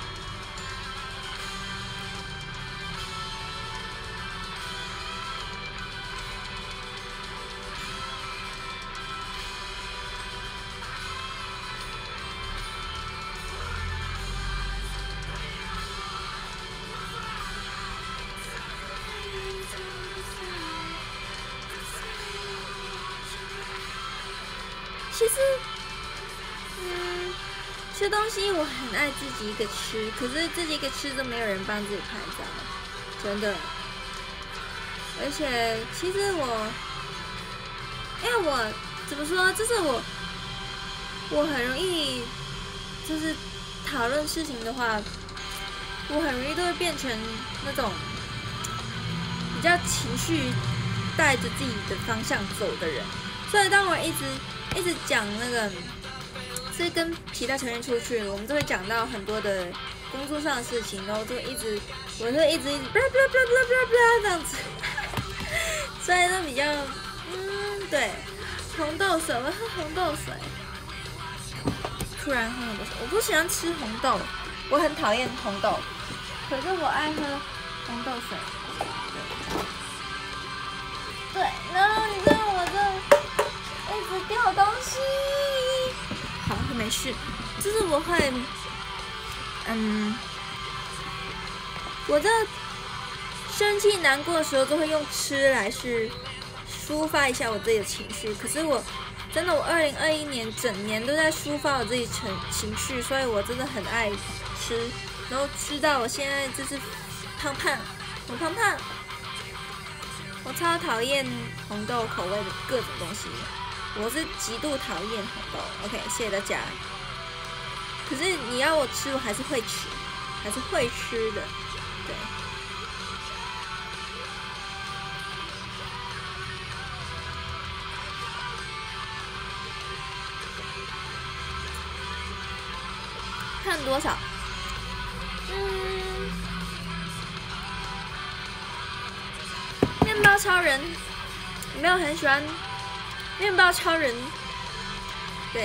[SPEAKER 1] 其实，嗯，吃东西我很爱自己一个吃，可是自己一个吃都没有人帮自己拍照，真的。而且其实我，因为我怎么说，就是我，我很容易，就是讨论事情的话，我很容易都会变成那种比较情绪带着自己的方向走的人，所以当我一直。一直讲那个，是跟其他成员出去，我们就会讲到很多的工作上的事情，然后就一直，我就一直一直，blah blah blah blah blah blah 这样子，所以就比较，嗯，对，红豆水，我喝红豆水，突然喝红豆水，我不喜欢吃红豆，我很讨厌红豆，可是我爱喝红豆水，对，然后你知道我就。一直掉东西，好，没事。就是我会，嗯，我在生气、难过的时候，都会用吃来去抒发一下我自己的情绪。可是我真的，我二零二一年整年都在抒发我自己情情绪，所以我真的很爱吃，然后吃到我现在就是胖胖，我胖胖。我超讨厌红豆口味的各种东西。我是极度讨厌红豆 ，OK， 谢谢大家。可是你要我吃，我还是会吃，还是会吃的，对。看多少？嗯，面包超人，没有很喜欢。面包超人，对，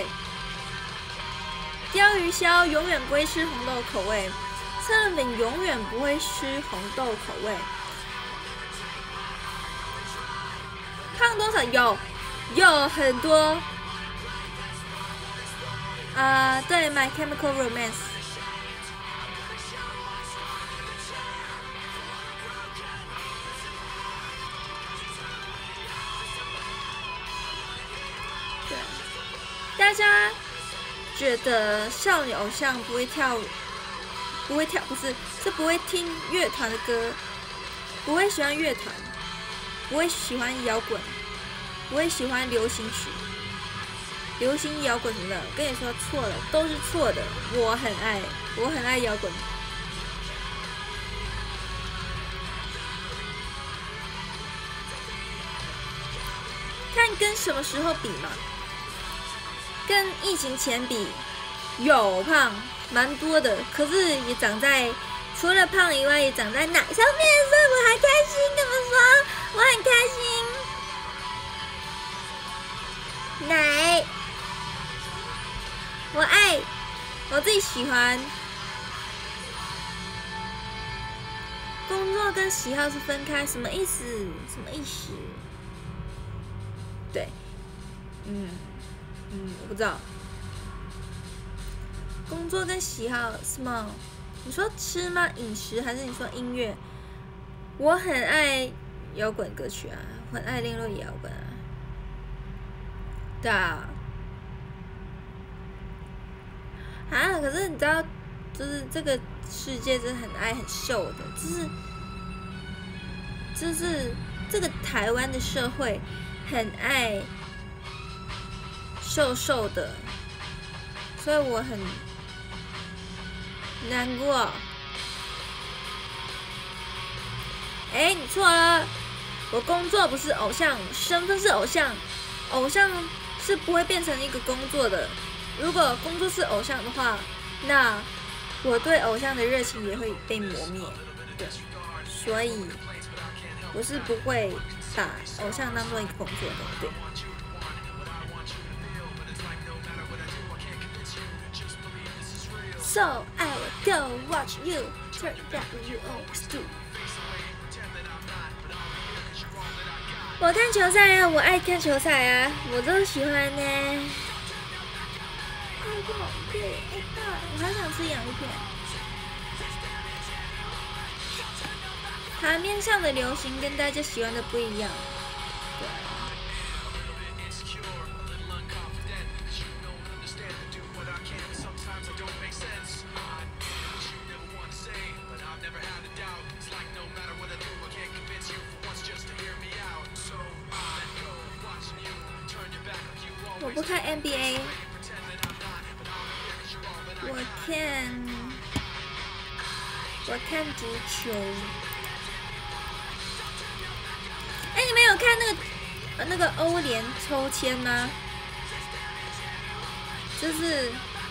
[SPEAKER 1] 鲷鱼烧永远不会吃红豆口味，车轮饼永远不会吃红豆口味。胖多少？有，有很多。啊、呃，对 ，My Chemical Romance。大家觉得少女偶像不会跳，不会跳，不是，是不会听乐团的歌，不会喜欢乐团，不会喜欢摇滚，不会喜欢流行曲，流行摇滚什么的。我跟你说错了，都是错的。我很爱，我很爱摇滚。看跟什么时候比嘛？跟疫情前比，有胖蛮多的，可是也长在除了胖以外，也长在奶上面，所以我还开心。跟你们说，我很开心。奶，我爱，我自己喜欢。工作跟喜好是分开，什么意思？什么意思？对，嗯嗯，我不知道。工作跟喜好什么？你说吃吗？饮食还是你说音乐？我很爱摇滚歌曲啊，我很爱另类摇滚啊。对啊。啊，可是你知道，就是这个世界真的很爱很瘦的，就是就是这个台湾的社会很爱瘦瘦的，所以我很难过。哎，你错了，我工作不是偶像，身份是偶像，偶像是不会变成一个工作的。如果工作是偶像的话，那我对偶像的热情也会被磨灭。对，所以我是不会把偶像当做一个工作的。对。So I will go watch you turn that you always do。我看球赛啊，我爱看球赛啊，我都喜欢呢。对，哎大，我还想吃洋芋片。台面上的流行跟大家喜欢的不一样。对。我不看 N B A。我看，我看足球。哎，你们有看那个呃那个欧联抽签吗？就是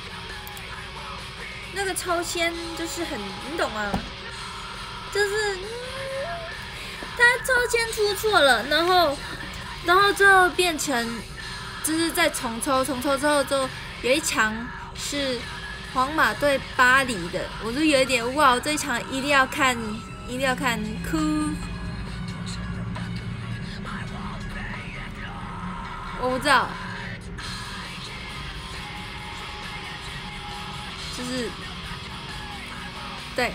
[SPEAKER 1] 那个抽签，就是很，你懂吗？就是、嗯、他抽签出错了，然后然后最后变成就是再重抽，重抽之后就有一场是皇马对巴黎的，我就有一点哇，这一场一定要看，一定要看，哭。我不知道，就是对，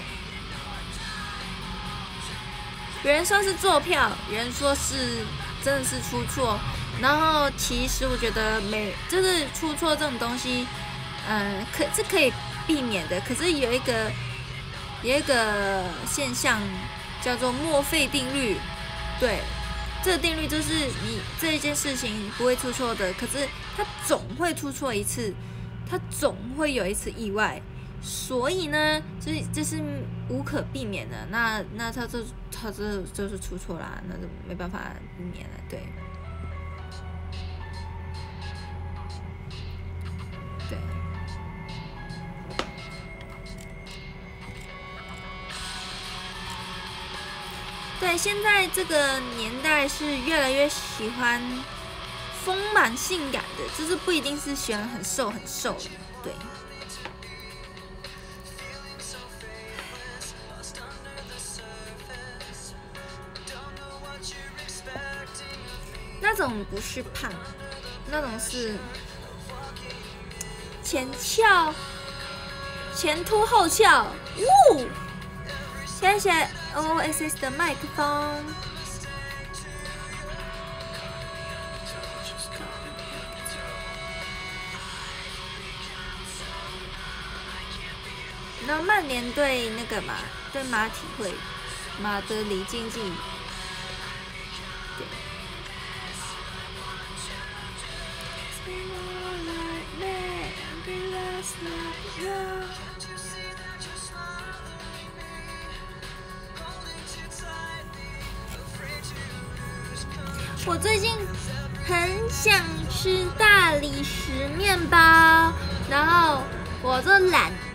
[SPEAKER 1] 有人说是做票，有人说是真的是出错，然后其实我觉得每就是出错这种东西。嗯，可是可以避免的。可是有一个有一个现象叫做墨菲定律，对，这个定律就是你这一件事情不会出错的，可是它总会出错一次，它总会有一次意外，所以呢，这这是无可避免的。那那它这它这就是出错啦，那就没办法避免了，对。对。对，现在这个年代是越来越喜欢丰满性感的，就是不一定是喜欢很瘦很瘦的，对。那种不是胖，那种是前翘、前凸后翘，呜！谢谢 O S S 的麦克风。然后曼联对那个嘛，对马体会，马德里竞技。对。我最近很想吃大理石面包，然后我就懒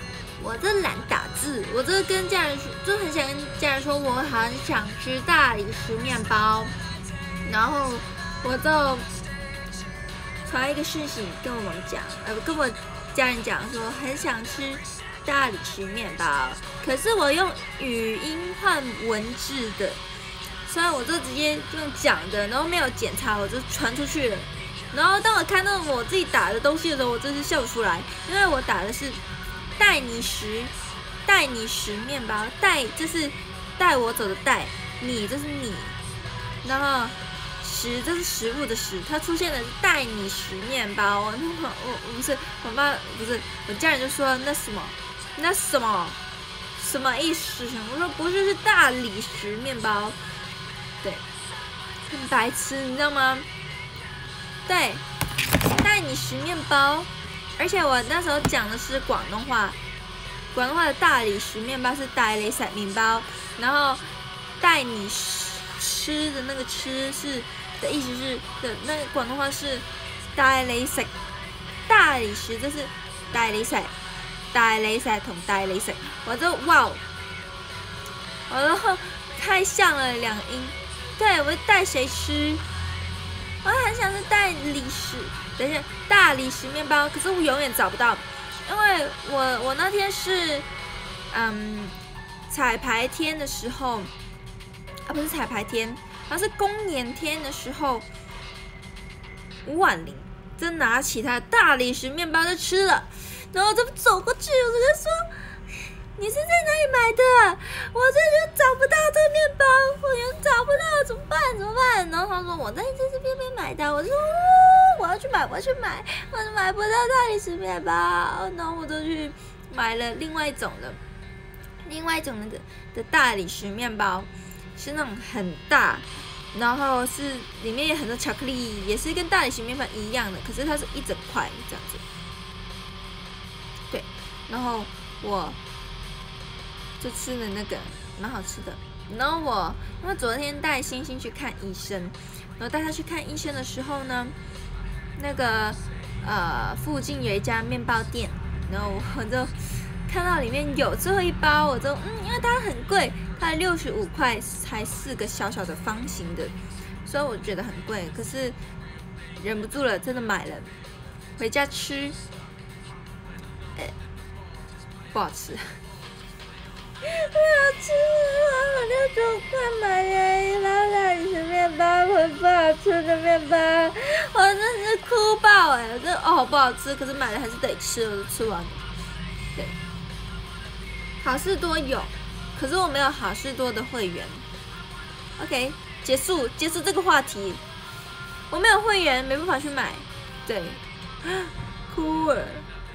[SPEAKER 1] 我这懒打字，我这跟家人说，就很想跟家人说，我很想吃大理石面包，然后我就传一个讯息跟我们讲，呃，跟我家人讲说很想吃大理石面包，可是我用语音换文字的，所以我就直接用讲的，然后没有检查，我就传出去了。然后当我看到我自己打的东西的时候，我真是笑不出来，因为我打的是带你食，带你食面包，带就是带我走的带，你就是你，然后食这是食物的食，它出现的是带你食面包。我我我不是我爸不是我家人就说那什么那什么什么意思？我说不是是大理石面包，对，很白痴，你知道吗？对，带你食面包，而且我那时候讲的是广东话，广东话的大理石面包是带你食面包，然后带你吃的那个吃是的意思是的，那个广东话是带你食，大理石就是带你食，带你食同带你食，我就哇，我都太像了两音，对我带谁吃？我很想是大理石，等一下大理石面包，可是我永远找不到，因为我我那天是嗯彩排天的时候，啊不是彩排天，然后是公演天的时候，吴婉玲真拿起她的大理石面包就吃了，然后我就走过去，我就说你是在哪里买的？我这就找不到这个面包，我又找不到，怎么办？怎么办？然后他说我在这这边边买的，我说、哦、我要去买，我要去买，我就买不到大理石面包，然后我就去买了另外一种的，另外一种那个的大理石面包，是那种很大，然后是里面有很多巧克力，也是跟大理石面包一样的，可是它是一整块这样子，对，然后我就吃了那个，蛮好吃的。然后我因为昨天带星星去看医生，然后带他去看医生的时候呢，那个呃附近有一家面包店，然后我就看到里面有最后一包，我就嗯，因为它很贵，它六十五块才四个小小的方形的，所以我觉得很贵，可是忍不住了，真的买了，回家吃，哎，不好吃。不好吃，我六十五块买了一包大理石面包，很不好吃的面包，我真是哭爆哎、欸！我真的哦不好吃，可是买了还是得吃，我就吃完了。对，好事多有，可是我没有好事多的会员。OK， 结束结束这个话题，我没有会员，没办法去买。对，哭了，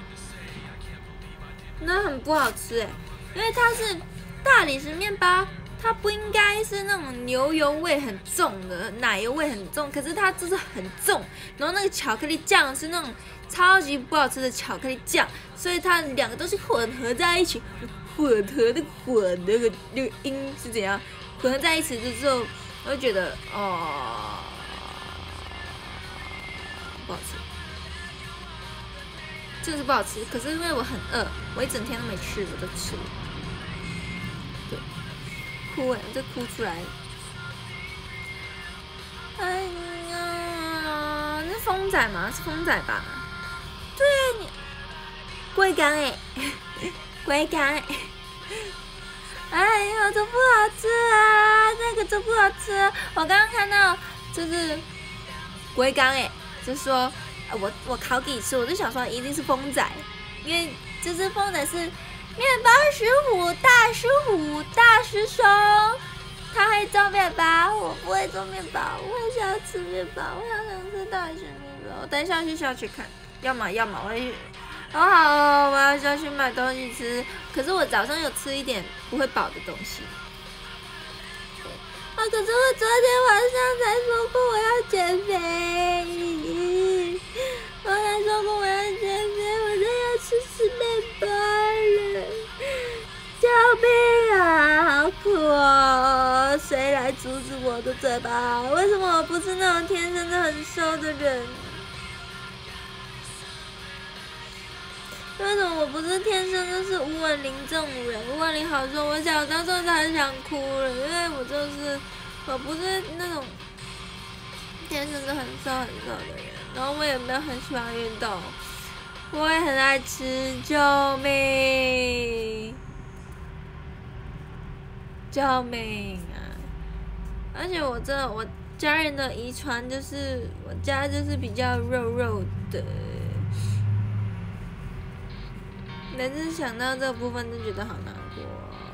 [SPEAKER 1] 那很不好吃哎、欸。因为它是大理石面包，它不应该是那种牛油味很重的，奶油味很重，可是它就是很重。然后那个巧克力酱是那种超级不好吃的巧克力酱，所以它两个都是混合在一起，混合的混那个那个音是怎样？混合在一起之后，我就觉得哦，不好吃。就是不好吃，可是因为我很饿，我一整天都没吃，我就吃了。对，哭哎、欸，我就哭出来了。哎呀，那是风仔吗？是风仔吧？对啊，你龟缸哎，龟缸哎，哎呀，这不好吃啊，那个就不好吃、啊。我刚刚看到就是龟缸哎，就说。我我考几次，我就想说一定是风仔，因为就是风仔是面包师傅大师傅大师兄，他会做面包，我不会做面包，我很想吃面包，我好想吃大理石面包。我等一下去下去看，要么要么我也，好好哦，我要下去买东西吃。可是我早上有吃一点不会饱的东西。啊！可是我昨天晚上才说过我要减肥，我才说过我要减肥，我真要吃吃面包了，救命啊！好苦哦！谁来阻止我的嘴巴？为什么我不是那种天生的很瘦的人？ 为什么我不是天生就是吴文玲这种人？吴文玲好瘦，我小时候真的很想哭了，因为我就是我不是那种天生就很瘦很瘦的人，然后我也没有很喜欢运动，我也很爱吃，救命！救命啊！而且我真的，我家人的遗传就是我家就是比较肉肉的，每次想到这个部分就觉得好难过，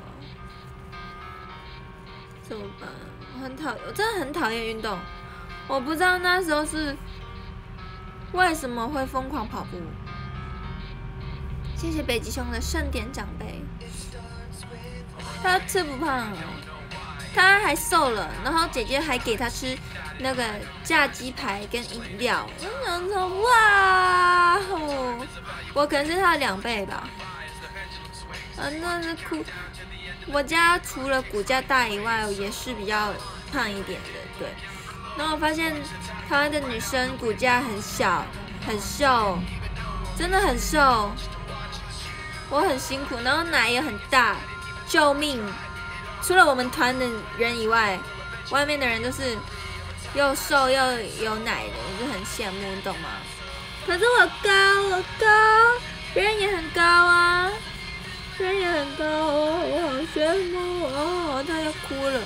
[SPEAKER 1] 怎么办？我很讨，我真的很讨厌运动，我不知道那时候是为什么会疯狂跑步。谢谢北极熊的盛典长辈，他吃不胖哦，他还瘦了，然后姐姐还给他吃那个炸鸡排跟饮料，我想说哇哦，我可能是他的两倍吧，真的是哭。我家除了骨架大以外，也是比较胖一点的，对。然后我发现台湾的女生骨架很小，很瘦，真的很瘦。我很辛苦，然后奶也很大，救命！除了我们团的人以外，外面的人都是又瘦又有奶的，我就很羡慕，你懂吗？可是我高，我高，别人也很高啊，别人也很高哦，我好羡慕哦，他要哭了。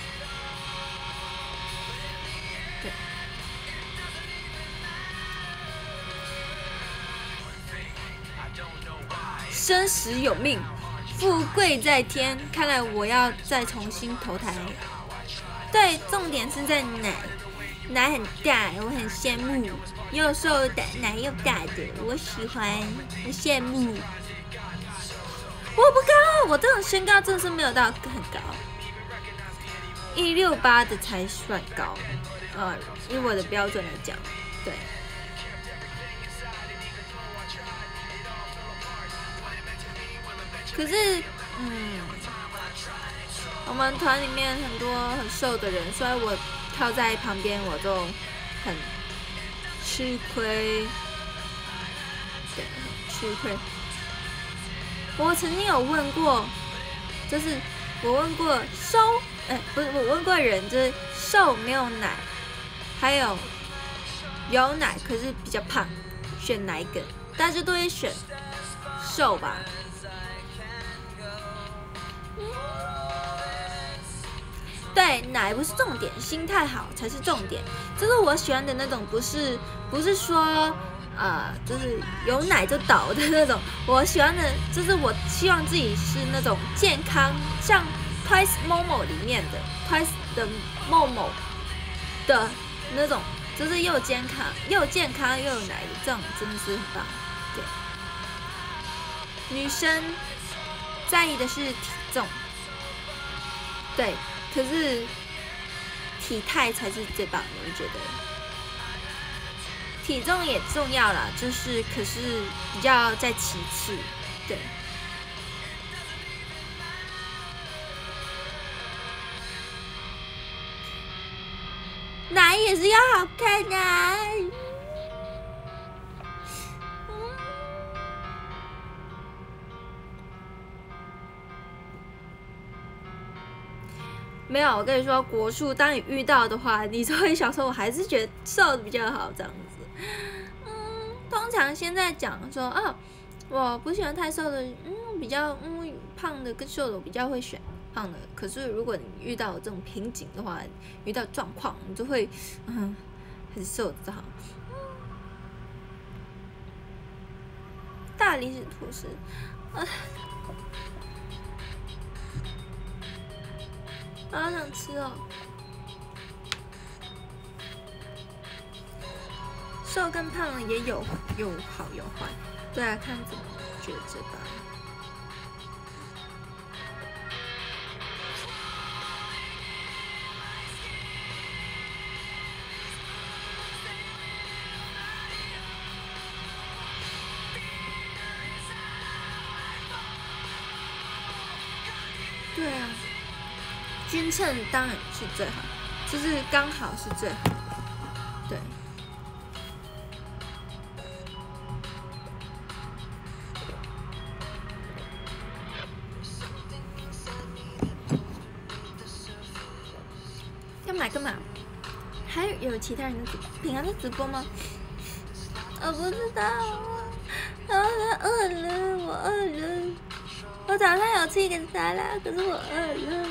[SPEAKER 1] 对。生死有命，富贵在天。看来我要再重新投胎。对，重点是在奶，奶很大，我很羡慕，又瘦的奶又大的，我喜欢，我羡慕。我不高，我这种身高真的是没有到很高，一六八的才算高，呃，以我的标准来讲，对。可是，嗯，我们团里面很多很瘦的人，所以我靠在旁边我就很吃亏，对，很吃亏。我曾经有问过，就是我问过瘦，哎、欸，不是我问过人，就是瘦没有奶，还有有奶可是比较胖，选哪一个？大家都会选瘦吧。对，奶不是重点，心态好才是重点。就是我喜欢的那种，不是不是说呃，就是有奶就倒的那种。我喜欢的，就是我希望自己是那种健康，像 Twice Momo 里面的 Twice 的 Momo 的那种，就是又健康又健康又有奶的，这种真的是很棒。对，女生在意的是体重，对。可是体态才是最棒的，我觉得体重也重要啦，就是可是比较在其次，对。奶也是要好看的、啊。没有，我跟你说，国术，当你遇到的话，你就会想说，我还是觉得瘦的比较好，这样子。嗯，通常现在讲说，哦，我不喜欢太瘦的，嗯，比较嗯胖的跟瘦的，我比较会选胖的。可是如果你遇到这种瓶颈的话，遇到状况，你就会嗯很瘦的好。大理石吐司，啊。好想吃哦！瘦跟胖也有有好有坏，对啊，看怎么觉着吧。对啊。均称当然是最好，就是刚好是最好的，对。 干嘛？还有其他人的直平安的直播吗？我不知道，我饿了，我饿了。我早上有吃一个沙拉，可是我饿了。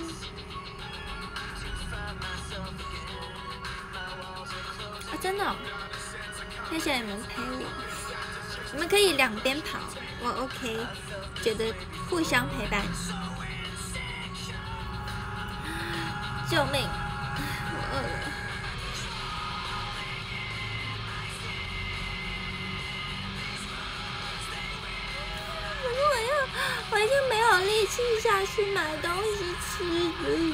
[SPEAKER 1] 啊，真的、哦，谢谢你们陪我。你们可以两边跑，我 OK， 觉得互相陪伴。救命！我饿了。可是我要，我已经没有力气下去买东西吃了。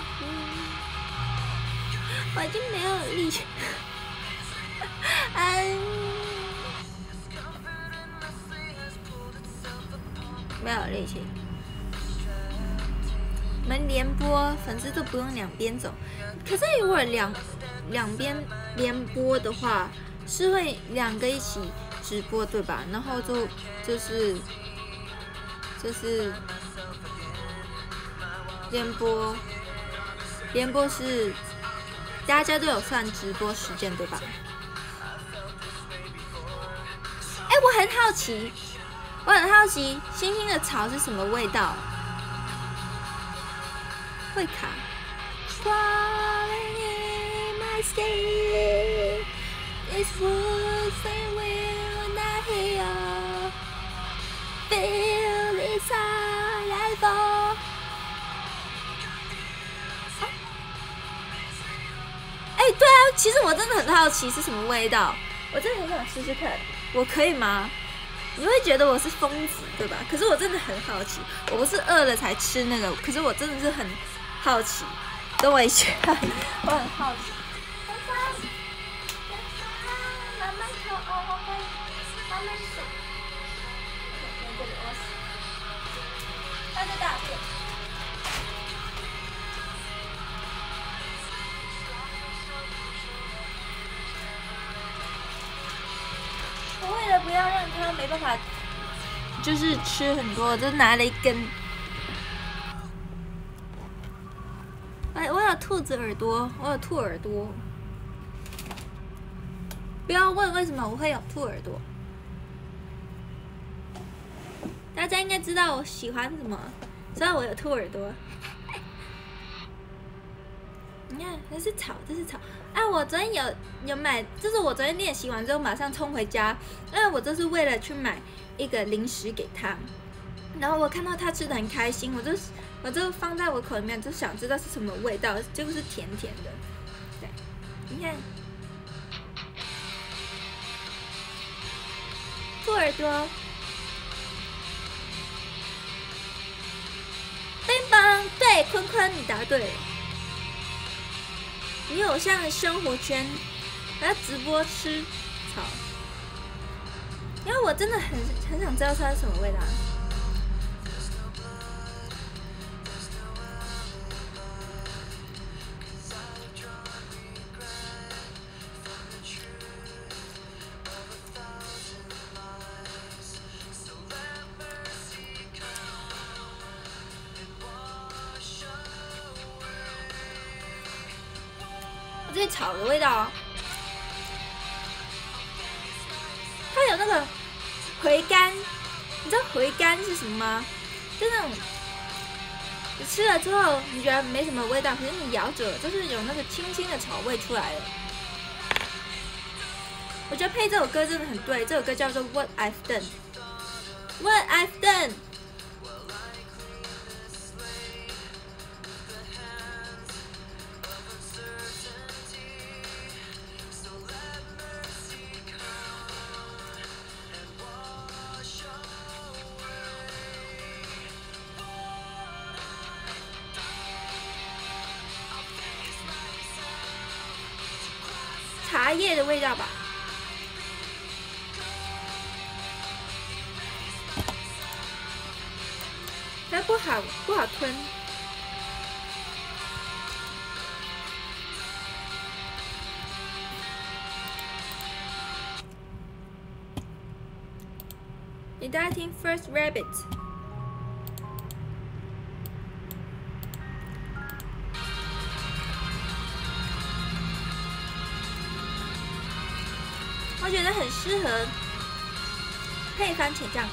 [SPEAKER 1] 我已经没有力气。嗯，没有力气。我们连播粉丝都不用两边走，可是如果两两边连播的话，是会两个一起直播对吧？然后就就是就是连播，连播是大家都有算直播时间对吧？哎，我很好奇，我很好奇星星的草是什么味道？会卡。哎，对啊，其实我真的很好奇是什么味道，我真的很想试试看，我可以吗？你会觉得我是疯子对吧？可是我真的很好奇，我不是饿了才吃那个，可是我真的是很好奇，等我一下，我很好奇。慢慢走，慢慢走。他在大便。我为了不要让他没办法，就是吃很多，我就拿了一根。哎，我有兔子耳朵，我有兔耳朵。不要问为什么我会有兔耳朵，大家应该知道我喜欢什么，所以我有兔耳朵。你看，这是草，这是草。啊，我昨天有有买，就是我昨天练习完之后马上冲回家，因为我这是为了去买一个零食给他。然后我看到他吃的很开心，我就我就放在我口里面，就想知道是什么味道，结果是甜甜的。对，你看，兔耳朵，乒乓，对，坤坤，你答对了。你有像的生活圈，我要直播吃草，因为我真的很很想知道它是什么味道。这草的味道、哦，它有那个回甘，你知道回甘是什么吗？就那种你吃了之后你觉得没什么味道，可是你咬着就是有那个轻轻的草味出来了。我觉得配这首歌真的很对，这首歌叫做 What I've Done。What I've Done。茶叶的味道吧，它不好不好吞。你大家听 First Rabbit。 我觉得很适合配番茄酱。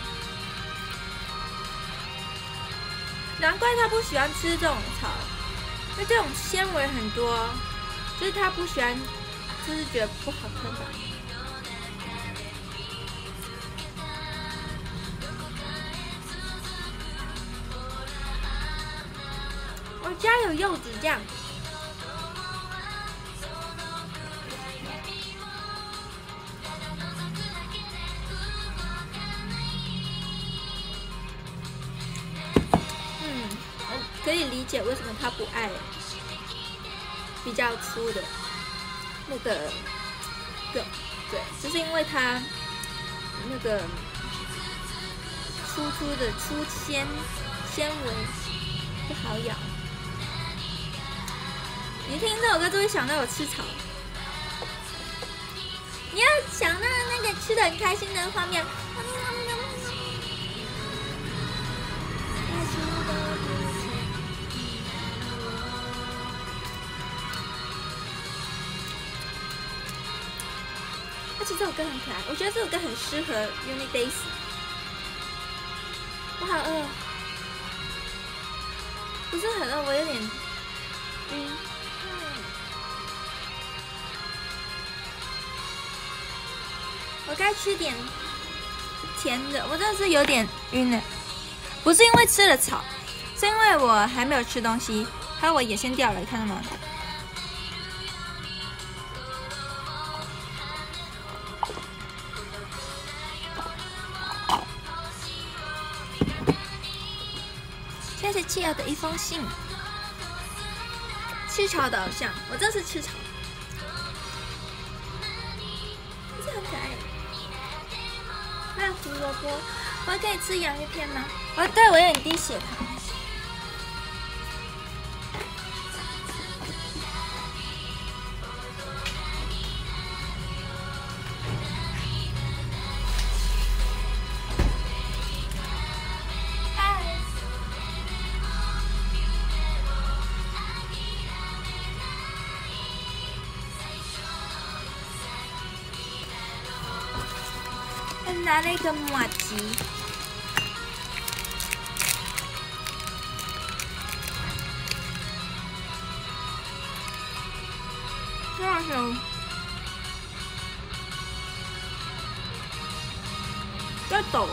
[SPEAKER 1] 难怪他不喜欢吃这种草，因为这种纤维很多，就是他不喜欢，就是觉得不好吞吧。我家有柚子酱。可以理解为什么他不爱比较粗的那个梗，对，就是因为他那个粗粗的粗纤纤维不好咬。你听这首歌就会想到我吃草，你要想到那个吃的很开心的画面。而且这首歌很可爱，我觉得这首歌很适合 Uni Days。我好饿，不是很饿，我有点晕。我该吃点甜的，我真的是有点晕了。不是因为吃了草，是因为我还没有吃东西，还有我眼线掉了，你看到吗？谢谢妻儿的一封信。吃草的偶像，我这是吃草，这很可爱。还有胡萝卜，我可以吃洋芋片吗？哦，对，我有点低血糖。拿了一个马吉，多少钱？要抖。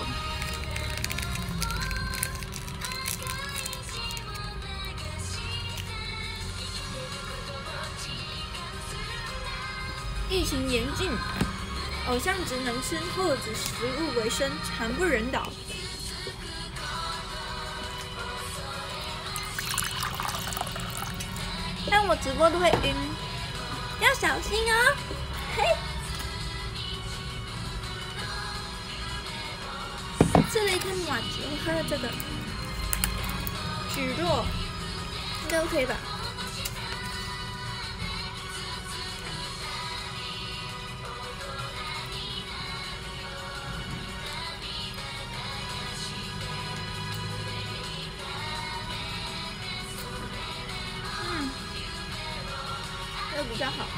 [SPEAKER 1] 疫情严峻。偶像只能吃后子食物为生，惨不忍睹。但我直播都会晕，要小心哦。嘿，吃了一颗马吉，我喝了这个蒟蒻，应该 OK 吧？比较好。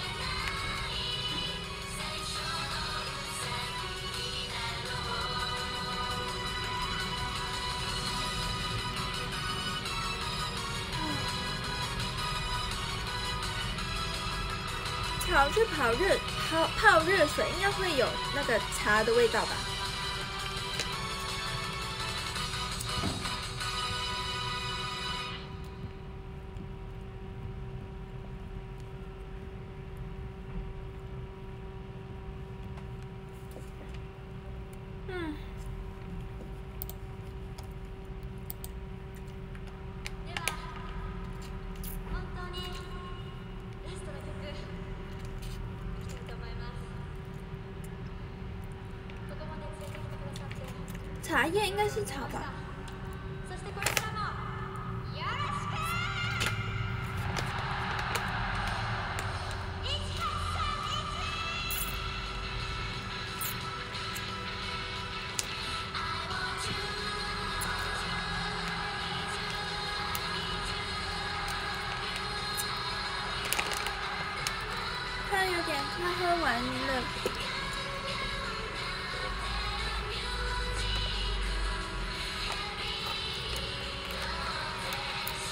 [SPEAKER 1] 草去泡热泡泡热水，应该会有那个茶的味道吧？茶叶应该是草吧。他有点快喝完了。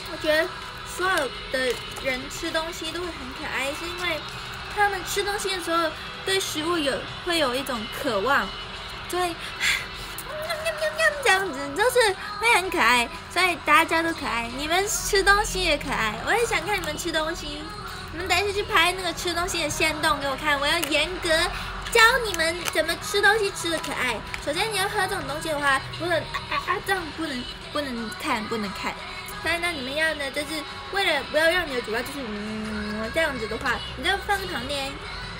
[SPEAKER 1] 我觉得所有的人吃东西都会很可爱，是因为他们吃东西的时候对食物有会有一种渴望，所以这样子就是会很可爱，所以大家都可爱。你们吃东西也可爱，我也想看你们吃东西。你们等一下去拍那个吃东西的限动给我看，我要严格教你们怎么吃东西吃的可爱。首先你要喝这种东西的话，不能啊啊这样不能不能看不能看。所以呢，你们要呢，就是为了不要让你的嘴巴就是嗯这样子的话，你就放在旁边。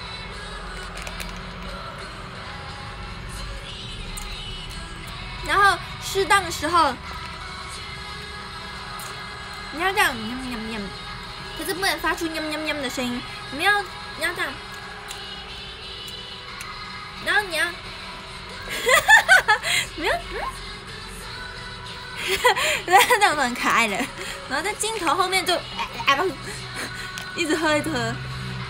[SPEAKER 1] 然后适当的时候，你要这样喵喵喵，可是不能发出喵喵喵的声音。你们要你要这样，然后你要，哈哈哈，你要，嗯，这样都很可爱了。然后在镜头后面就，一直喝一直喝。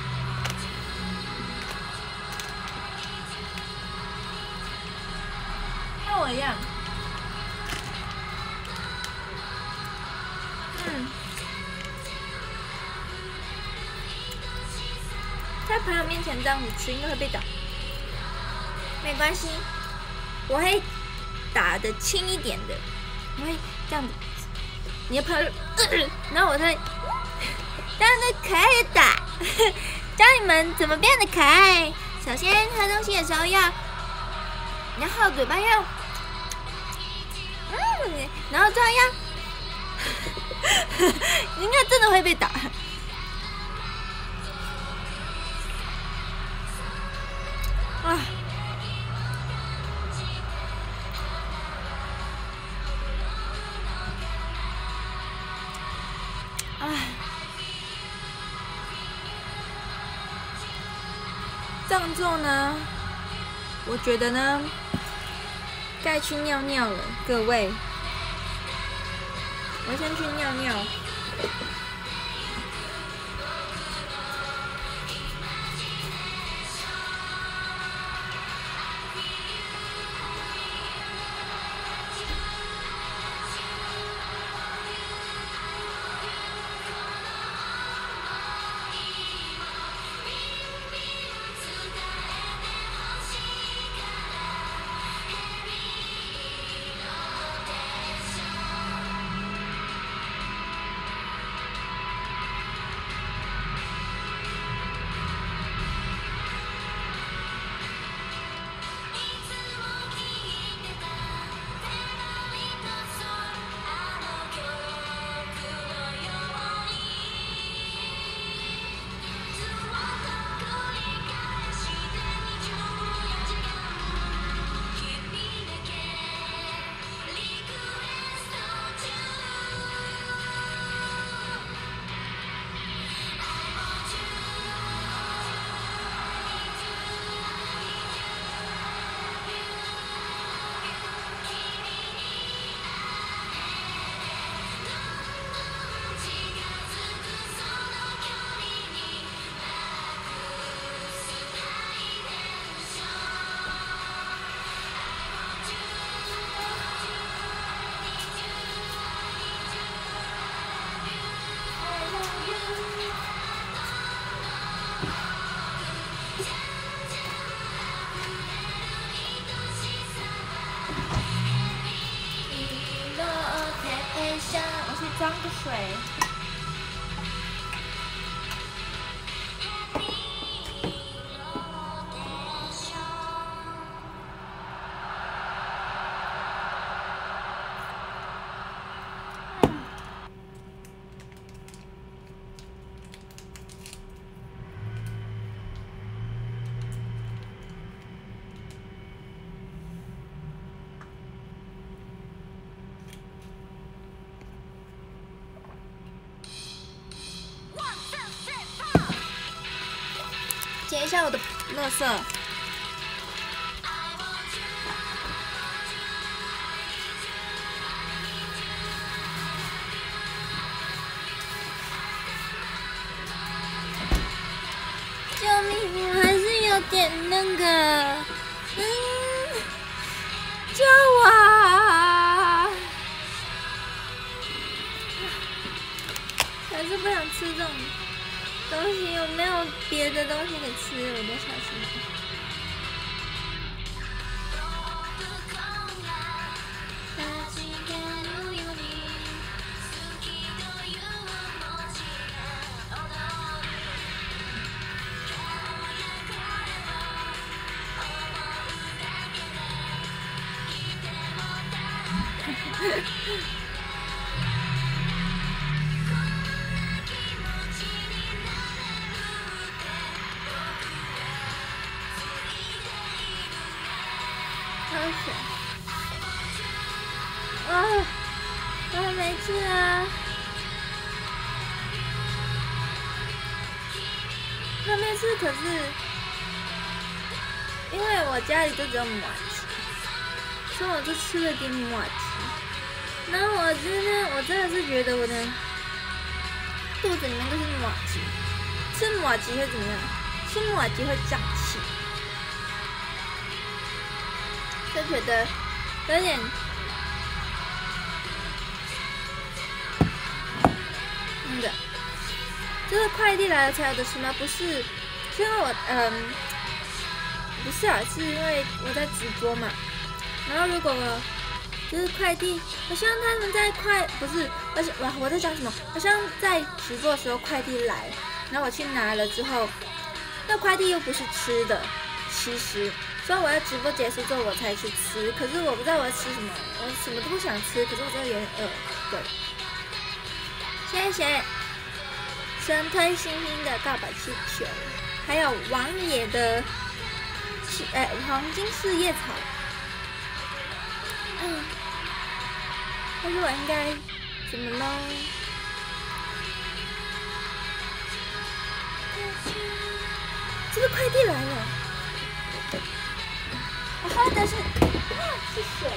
[SPEAKER 1] 像我一样，嗯，在朋友面前这样子吃应该会被打，没关系，我会打的轻一点的，我会这样子，你的朋友，呃、然后我再这样子可爱的打，教你们怎么变得可爱。首先喝东西的时候要，然后嘴巴要。嗯，然后这样，应该真的会被打。啊！哎，这样做呢，我觉得呢，该去尿尿了，各位。我先去尿尿。我去装个水。捡一下我的垃圾。救命！我还是有点那个，嗯，救我！ 还是不想吃这种东西，有没有别的东西可以吃？我都想吃。啊，我还没吃啊！还没吃，可是因为我家里就只有麻糬，所以我就吃了点麻糬。然后我今天我真的是觉得我的肚子里面都是麻糬，吃麻糬会怎么样？吃麻糬会胀气，就觉得有点。那个，就是快递来了才有的吃吗？不是，是因为我嗯，不是啊，是因为我在直播嘛。然后如果就是快递，我希望他们在快不是，而且我我在讲什么？我希望在直播的时候快递来，然后我去拿了之后，那快递又不是吃的，其实，所以我要直播结束之后我才去吃。可是我不知道我要吃什么，我什么都不想吃，可是我真的有点饿，对。谢谢神推星星的告白气球，还有王野的呃黄金四叶草。嗯，但是我应该怎么了？这个快递来了，我喝的是是水。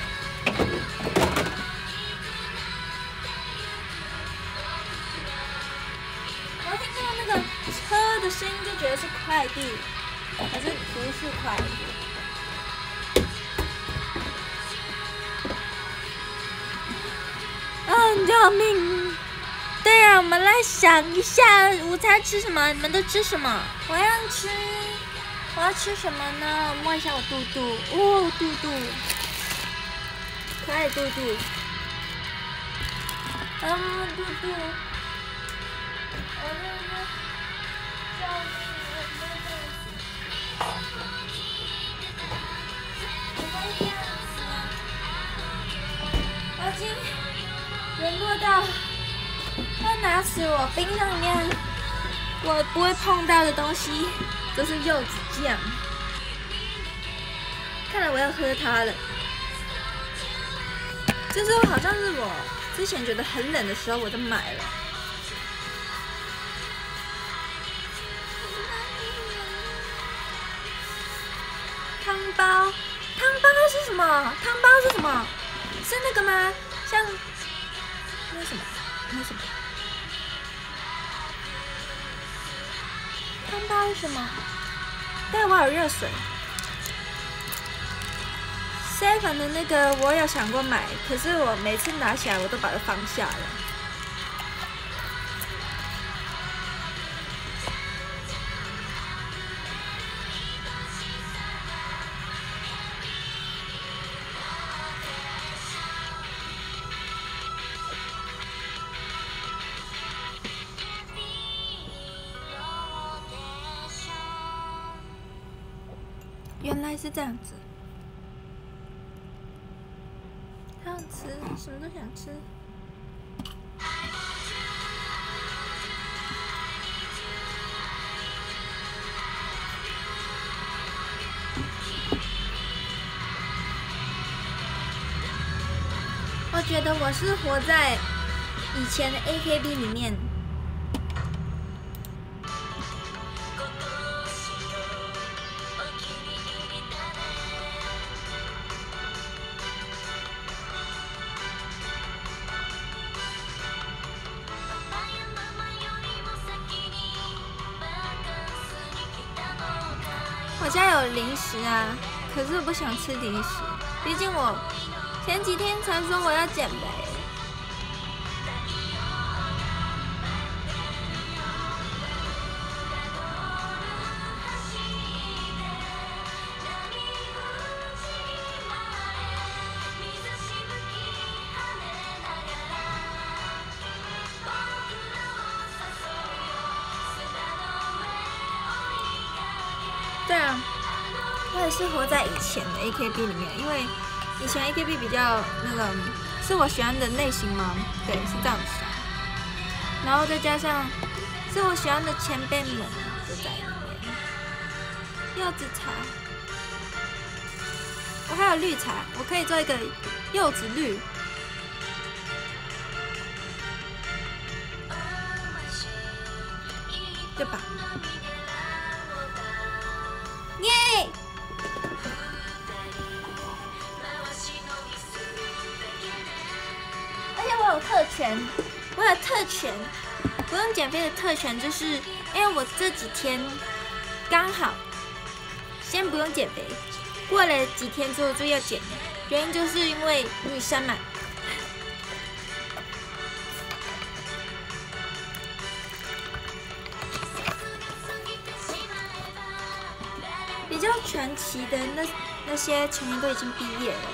[SPEAKER 1] 我听到那个车的声音就觉得是快递，可是不是快递。嗯，救命！对啊，我们来想一下午餐吃什么？你们都吃什么？我要吃，我要吃什么呢？摸一下我肚肚，哦，肚肚，可爱肚肚，嗯，肚肚。我这是救命！我不会这样子，我不会这样子啊！我已经沦落到要拿死我冰箱里面我不会碰到的东西，就是柚子酱。看来我要喝它了。这时候好像是我之前觉得很冷的时候，我就买了。汤包，汤包是什么？汤包是什么？是那个吗？像那是什么？那是什么？汤包是什么？对，我有热水。seven 的那个我有想过买，可是我每次拿起来我都把它放下了。原来是这样子，想吃什么都想吃。我觉得我是活在以前的 A K B 里面。我家有零食啊，可是我不想吃零食，毕竟我前几天才说我要减肥。 在我也是活在以前的 A K B 里面，因为以前 A K B 比较那个是我喜欢的类型吗？对，是这样子的。然后再加上是我喜欢的前辈们都在里面。柚子茶，我还有绿茶，我可以做一个柚子绿。对吧？耶！而且我有特权，我有特权，不用减肥的特权，就是因为我这几天刚好先不用减肥，过了几天之后就要减，原因就是因为女生嘛。比较传奇的那那些成员都已经毕业了。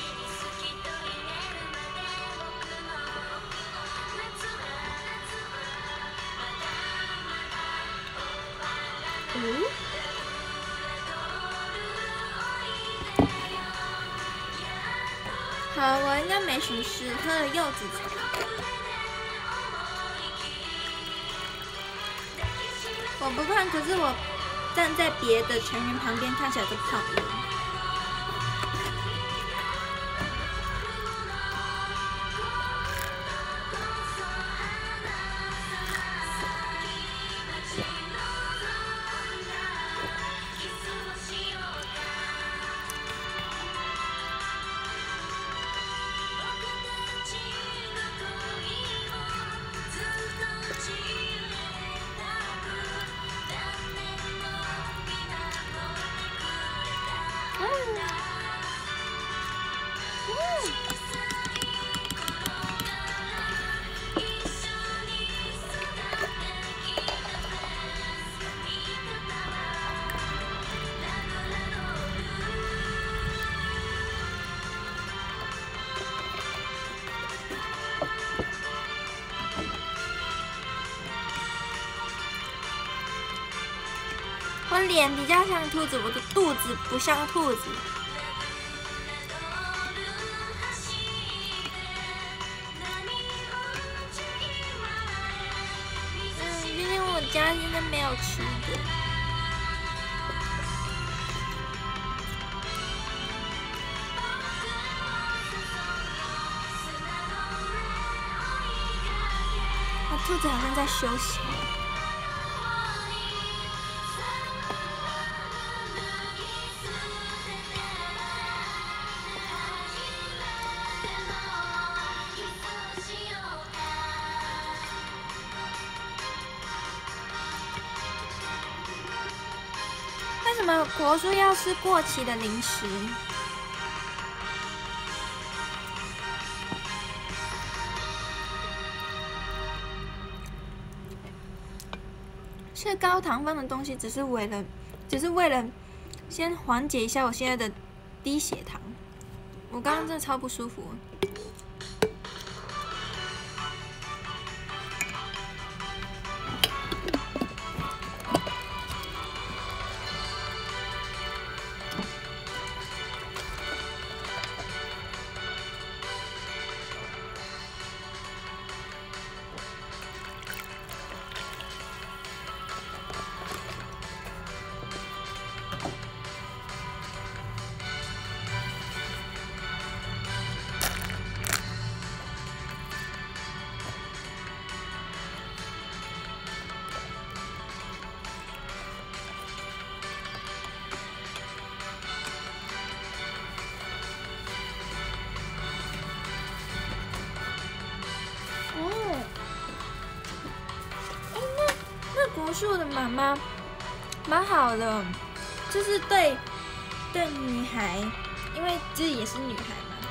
[SPEAKER 1] 嗯？好，我应该没什么事，喝了柚子茶。我不胖，可是我站在别的成员旁边，看起来就胖了。我脸比较像兔子，我的肚子不像兔子。嗯，毕竟我家现在没有吃的。我兔子好像在休息。为什么国书要吃过期的零食？吃高糖分的东西只是为了，只是为了先缓解一下我现在的低血糖。我刚刚真的超不舒服。国树的妈妈蛮好的，就是对对女孩，因为自己也是女孩嘛。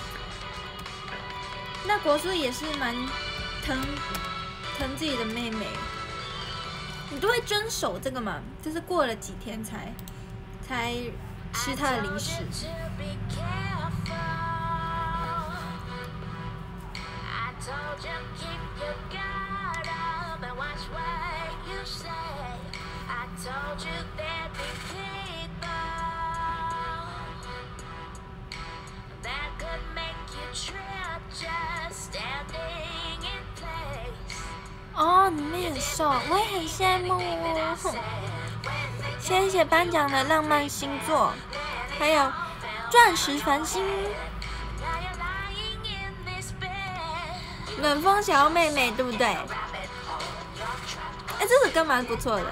[SPEAKER 1] 那国树也是蛮疼疼自己的妹妹，你都会遵守这个嘛？就是过了几天才才吃她的零食。 你妹很瘦，我也很羡慕哦。哼，谢谢颁奖的浪漫星座，还有钻石繁星。冷风小妹妹，对不对？哎，这首歌蛮不错的。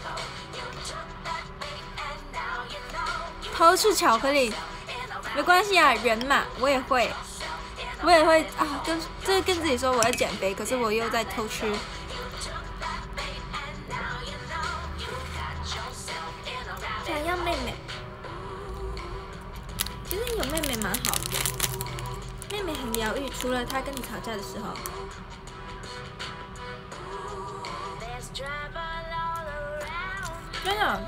[SPEAKER 1] 偷吃巧克力，没关系啊，人嘛，我也会，我也会啊，跟就是跟自己说我要减肥，可是我又在偷吃。想要妹妹，其实有妹妹蛮好的，妹妹很疗愈，除了她跟你吵架的时候。真的。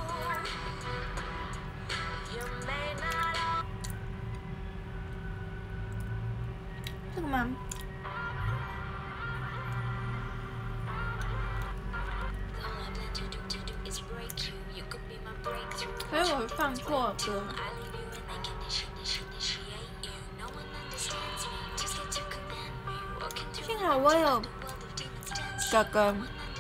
[SPEAKER 1] 这个吗？所以我放错歌。幸好我有哥哥。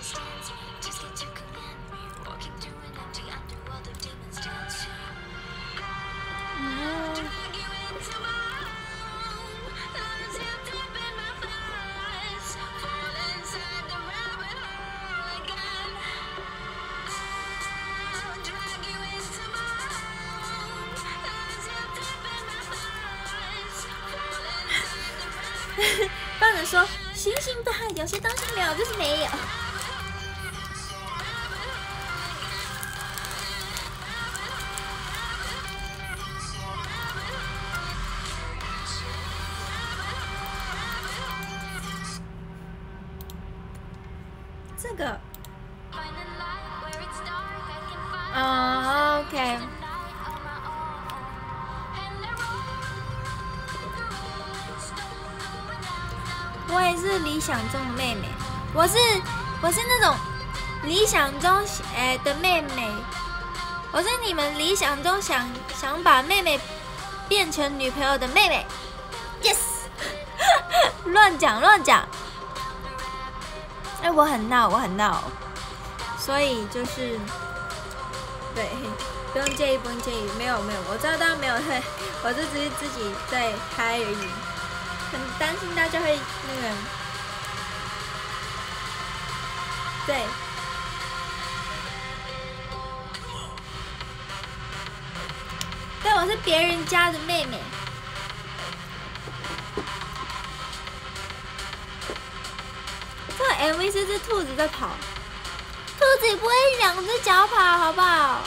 [SPEAKER 1] 不能说星星的有些东西没有，就是没有。这个，哦 ，OK。我也是理想中的妹妹，我是我是那种理想中哎、欸、的妹妹，我是你们理想中想想把妹妹变成女朋友的妹妹 ，yes， 乱讲乱讲，哎、欸、我很闹我很闹，所以就是对，不用介意不用介意，没有没有，我知道大家没有会，我就只是自己在嗨而已。很担心大家会那个，对，对，我是别人家的妹妹。这个 M V 是只兔子在跑，兔子也不会两只脚跑，好不好？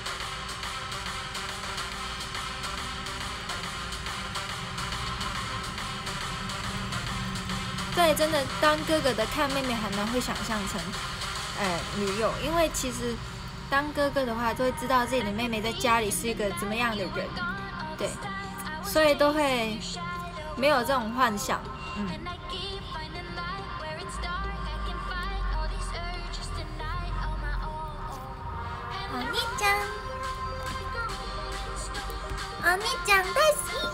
[SPEAKER 1] 对，真的当哥哥的看妹妹还能会想象成，呃，女友，因为其实当哥哥的话，都会知道自己的妹妹在家里是一个怎么样的人，对，所以都会没有这种幻想，嗯。お兄ちゃん、お兄ちゃん大好き。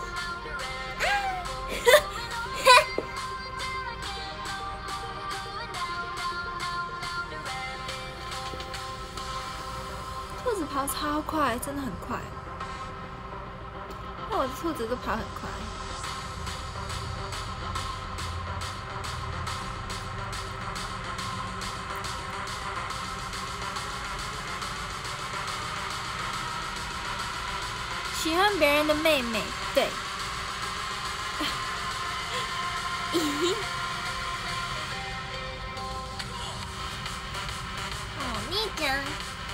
[SPEAKER 1] 兔子跑超快，真的很快。那我的兔子都跑很快。喜欢别人的妹妹，对。咦？お兄ちゃん。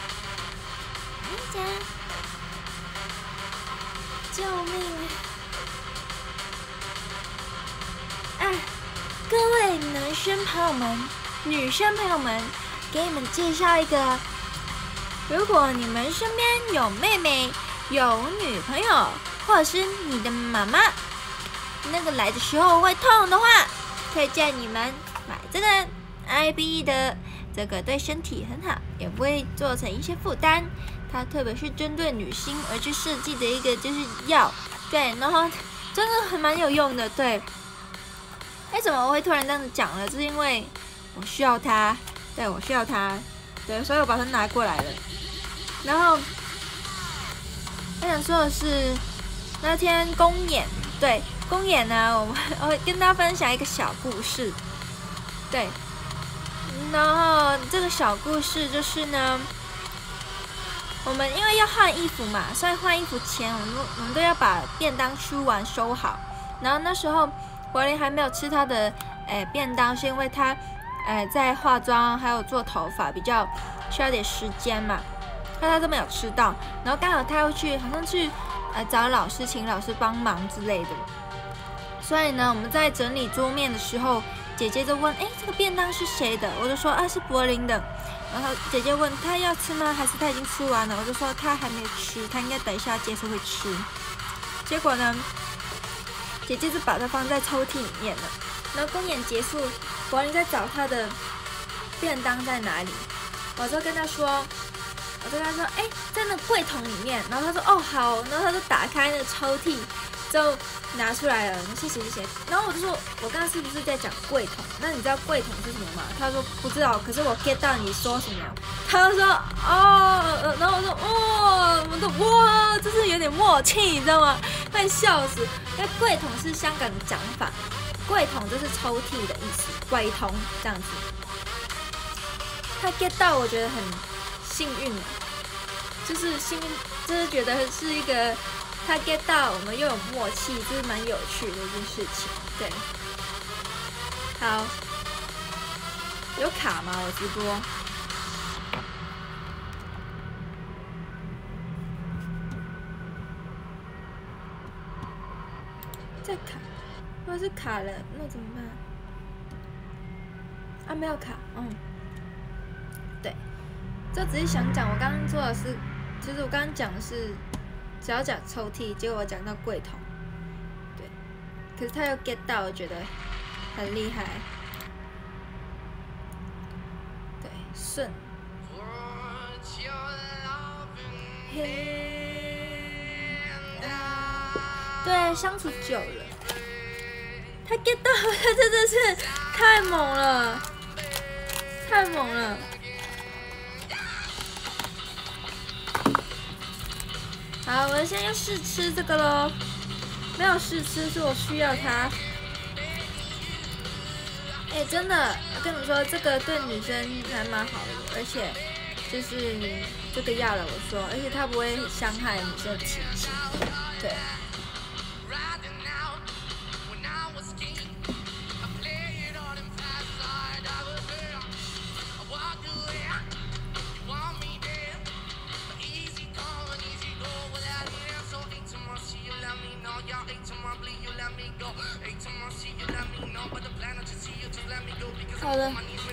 [SPEAKER 1] 救命！哎，各位男生朋友们、女生朋友们，给你们介绍一个：如果你们身边有妹妹、有女朋友，或者是你的妈妈，那个来的时候会痛的话，推荐你们买这个 I B 的，这个对身体很好，也不会造成一些负担。它特别是针对女性而去设计的一个就是药，对，然后真的还蛮有用的，对。为什么我会突然这样子讲呢？就是因为我需要它，对我需要它，对，所以我把它拿过来了。然后我想说的是，那天公演，对公演呢，我我会跟大家分享一个小故事，对，然后这个小故事就是呢。我们因为要换衣服嘛，所以换衣服前我们我们都要把便当吃完收好。然后那时候柏林还没有吃他的诶便当，是因为他诶在化妆还有做头发比较需要点时间嘛，但他都没有吃到。然后刚好他又去好像去呃找老师，请老师帮忙之类的。所以呢，我们在整理桌面的时候，姐姐就问：“哎，这个便当是谁的？”我就说：“啊，是柏林的。”然后姐姐问他要吃吗？还是他已经吃完了？我就说他还没吃，他应该等一下结束会吃。结果呢，姐姐就把它放在抽屉里面了。然后公演结束，柏林在找他的便当在哪里，我就跟他说，我就跟他说，哎，在那柜桶里面。然后他说，哦好，然后他就打开那个抽屉，就拿出来了，谢谢谢谢。然后我就说，我刚刚是不是在讲柜桶？那你知道柜桶是什么吗？他说不知道，可是我 get 到你说什么。他就说哦，然后我说哇，我说哇，就是有点默契，你知道吗？快笑死！因为柜桶是香港的讲法，柜桶就是抽屉的意思，柜桶这样子。他 get 到，我觉得很幸运，就是幸运，就是觉得是一个。他 get 到我们又有默契，这是蛮有趣的一件事情。对，好，有卡吗？我直播再卡，如果是卡了，那怎么办？啊，没有卡，嗯，对，就只是想讲，我刚刚做的是，就是我刚刚讲的是。只要讲抽屉，结果我讲到柜桶，对，可是他又 get 到，我觉得很厉害，对，顺，对，相处久了，他 get 到，他真的是太猛了，太猛了。好，我现在要试吃这个咯，没有试吃，是我需要它。哎、欸，真的，我跟你们说，这个对女生还蛮好的，而且就是这个药了，我说，而且它不会伤害女生的体质，对。好了，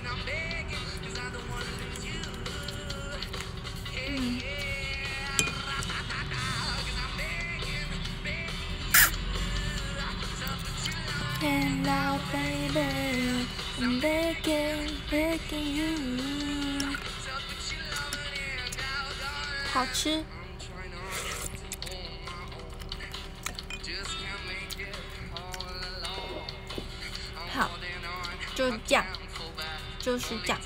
[SPEAKER 1] 嗯，Hello baby, I'm begging, begging you， 好吃。好，就这样，就是这样。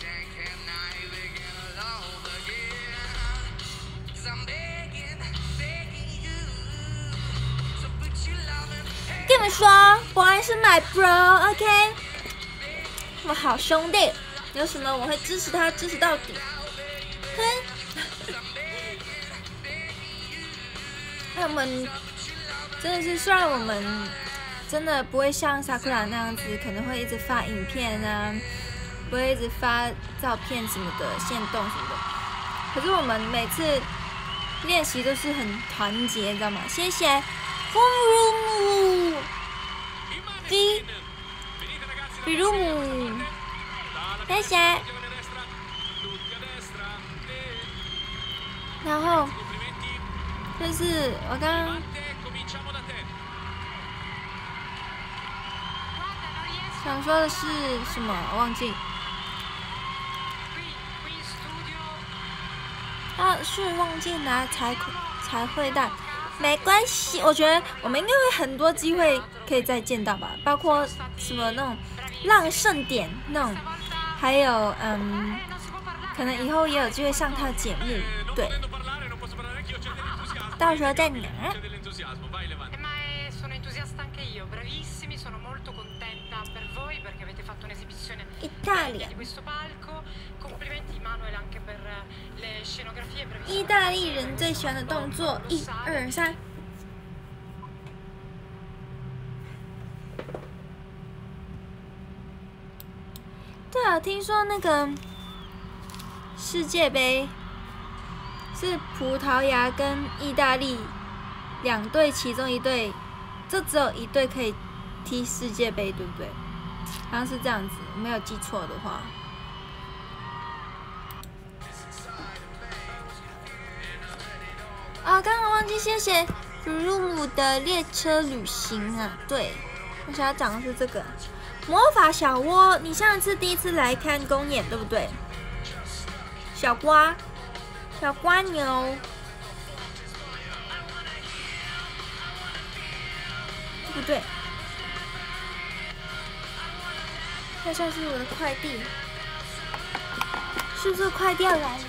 [SPEAKER 1] 跟你们说，博安是 my bro，OK，、okay? 我好兄弟，有什么我会支持他，支持到底。哼，那我们真的是，虽然我们真的不会像萨库拉那样子，可能会一直发影片啊，不会一直发照片什么的，限动什么的。可是我们每次练习都是很团结，你知道吗？谢谢。风如姆，比比如姆，谢谢。然后就是我刚刚想说的是什么？我忘记。啊，是忘记拿彩彩绘弹。没关系，我觉得我们应该会很多机会可以再见到吧，包括什么那种浪盛典那种还有嗯，可能以后也有机会上他的节目，对，到时候再拿。意大利，意大利人最喜欢的动作，一二三。对啊，听说那个世界杯是葡萄牙跟意大利两队其中一队，就只有一队可以踢世界杯，对不对？好像是这样子，我没有记错的话。啊，刚刚忘记谢谢鲁鲁姆的列车旅行啊！对，我想要讲的是这个魔法小窝。你上一次第一次来看公演，对不对？小瓜，小瓜牛，对不对？那像是我的快递，是不是快递要来了？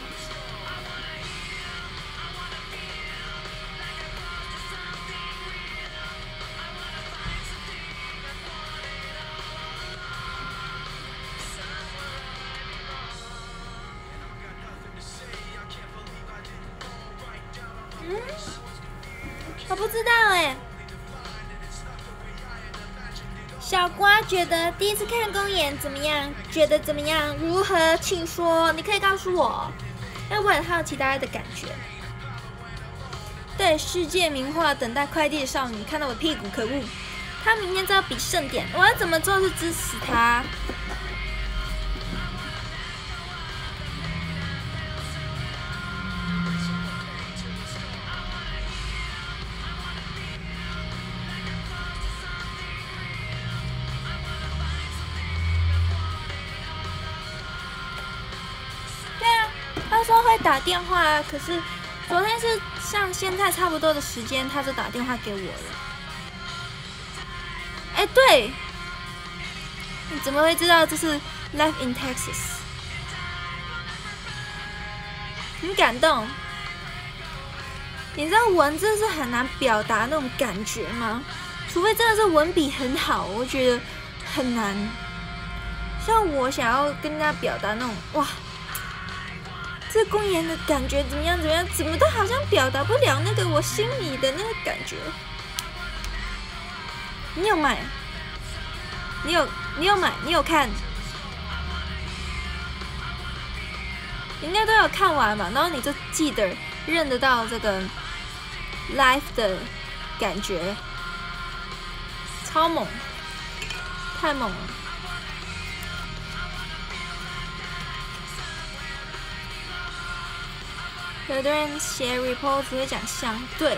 [SPEAKER 1] 嗯，我不知道哎。小瓜觉得第一次看公演怎么样？觉得怎么样？如何？请说，你可以告诉我。因为我很好奇大家的感觉。对，世界名画等待快递的少女，看到我屁股，可恶！他明天就要比盛典，我要怎么做是支持他？他说会打电话啊，可是昨天是像现在差不多的时间，他就打电话给我了。哎，对，你怎么会知道这是 Live in Texas？ 很感动。你知道文字是很难表达那种感觉吗？除非真的是文笔很好，我觉得很难。像我想要跟大家表达那种哇。这公演的感觉怎么样？怎么样？怎么都好像表达不了那个我心里的那个感觉。你有买？你有？你有买？你有看？你应该都有看完吧？然后你就记得认得到这个 live 的感觉，超猛，太猛了。有的人写 report 只会讲相对，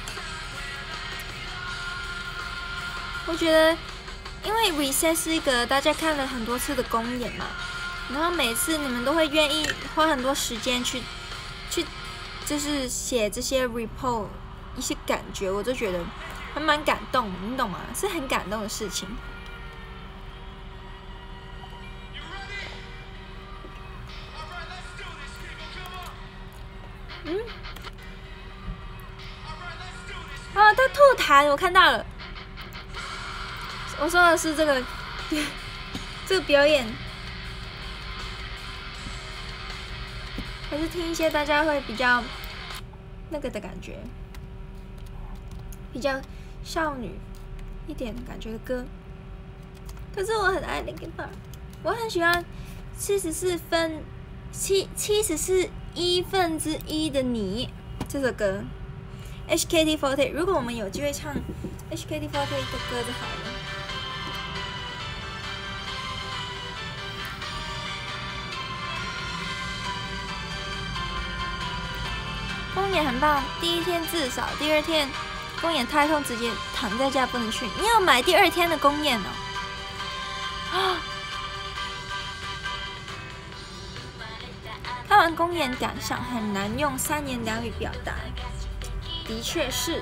[SPEAKER 1] 我觉得，因为 reset 是一个大家看了很多次的公演嘛，然后每次你们都会愿意花很多时间去，去，就是写这些 report 一些感觉，我就觉得还蛮感动，你懂吗？是很感动的事情。嗯，哦，他吐痰，我看到了。我说的是这个，这个表演，还是听一些大家会比较那个的感觉，比较少女一点感觉的歌。可是我很爱 Linkin Park， 我很喜欢七十四分七七十四一分之一的你这首歌 ，H K T 四十四。如果我们有机会唱 H K T 四十四的歌就好了。公演很棒，第一天至少，第二天公演太痛，直接躺在家不能去。你要买第二天的公演哦。啊！看完公演感想很难用三言两语表达，的确是。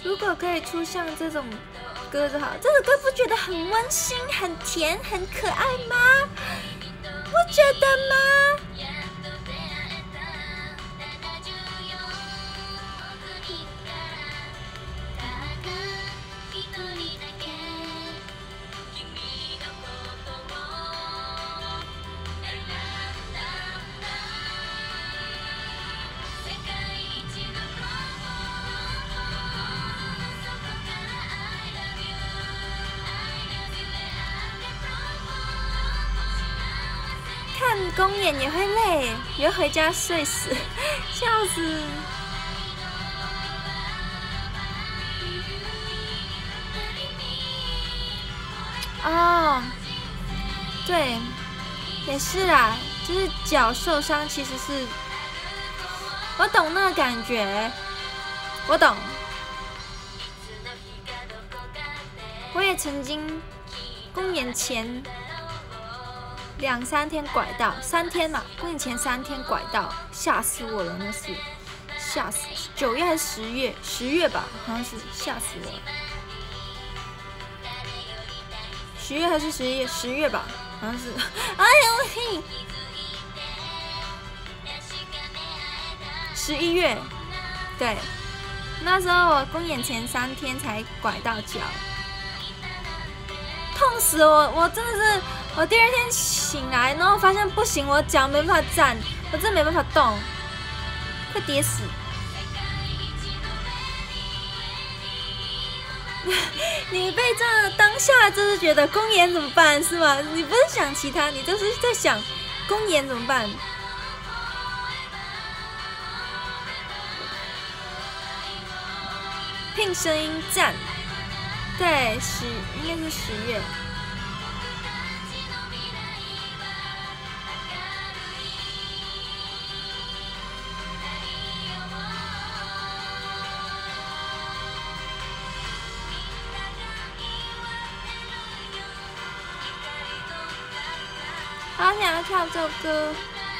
[SPEAKER 1] 如果可以出像这种歌就好，这首歌不觉得很温馨、很甜、很可爱吗？不觉得吗？看公演也会累，也会回家睡死，笑死！哦，对，也是啦，就是脚受伤，其实是，我懂那个感觉，我懂，我也曾经公演前。两三天拐到，三天嘛，公演前三天拐到，吓死我了，那是吓死！九月还是十月？十月吧，好像是吓死我了。十月还是十一月？十月吧，好像是。哎呦嘿！十一月，对，那时候我公演前三天才拐到脚，痛死我！我真的是。我第二天醒来，然后发现不行，我脚没办法站，我真的没办法动，快跌死！你被这当下就是觉得公演怎么办是吗？你不是想其他，你就是在想公演怎么办？拼声音站，对，十应该是十月。好想要跳这首歌。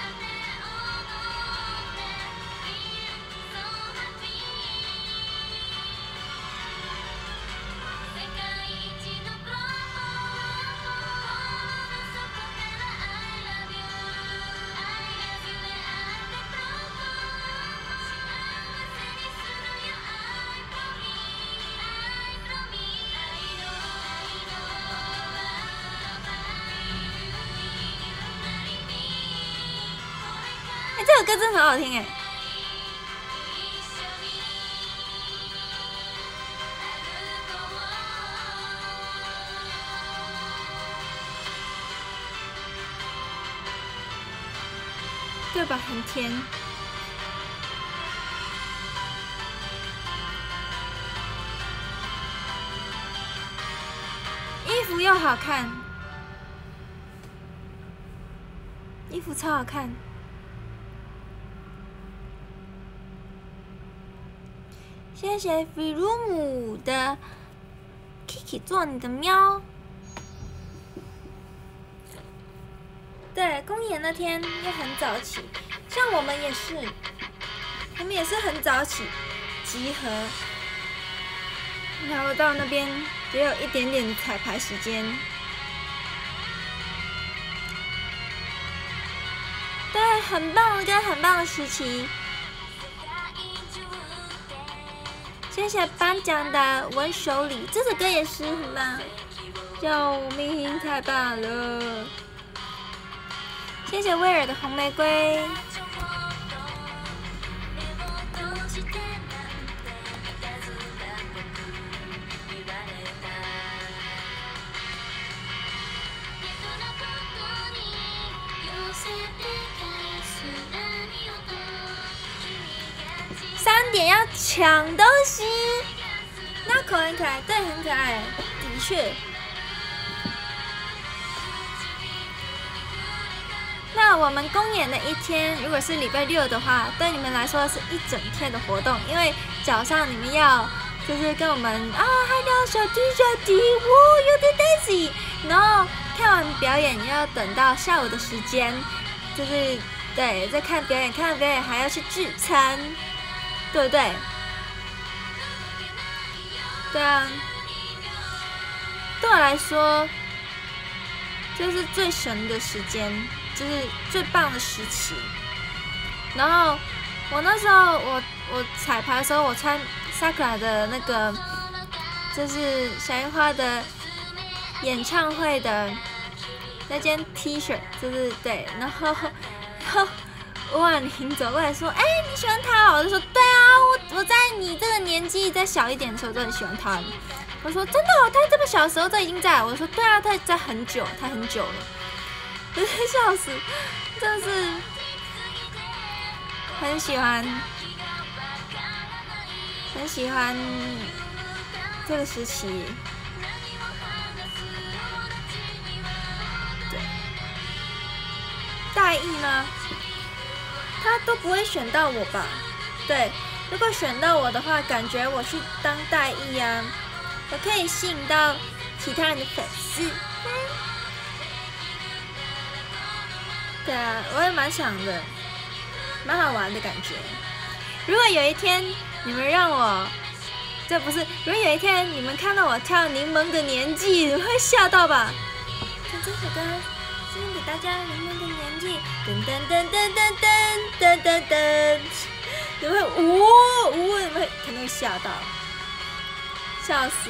[SPEAKER 1] 这首歌真的很好听哎！对吧？很甜。衣服又好看，衣服超好看。谢谢 Free Room 的 Kiki 做你的喵。对，公演那天又很早起，像我们也是，我们也是很早起集合，然后到那边也有一点点彩排时间。对，很棒的歌，很棒的时期。谢谢颁奖的文手里，这首歌也是很棒，救命，太棒了！谢谢威尔的红玫瑰。三点要抢东西，那口很可爱，对，很可爱，的确。那我们公演的一天，如果是礼拜六的话，对你们来说是一整天的活动，因为早上你们要就是跟我们啊 ，Hello 小弟小弟，哇，有点 Daisy， 然后看完表演要等到下午的时间，就是对，在看表演，看完表演还要去聚餐。对不对？ 对啊，对我来说，这是最神的时间，就是最棒的时期。然后我那时候我我彩排的时候，我穿 Sakura 的那个，就是小樱花的演唱会的那件 T 恤，就是对，然后然后吴婉玲走过来说：“哎、欸，你喜欢他？”我就说：“对啊，我我在你这个年纪再小一点的时候就很喜欢他。”我说：“真的、哦，他这么小的时候就已经在。”我说：“对啊，他在很久，他很久了。”我真笑死，真的是很喜欢，很喜欢这个时期。对，大一呢？他都不会选到我吧？对，如果选到我的话，感觉我去当代役啊，我可以吸引到其他人的粉丝。嗯、对啊，我也蛮想的，蛮好玩的感觉。如果有一天你们让我，这不是，如果有一天你们看到我跳《柠檬的年纪》，你会吓到吧？唱这首歌，送给大家《柠檬的年纪》。噔噔噔噔噔噔噔噔，你们会呜呜，你们会肯定会吓到，笑死！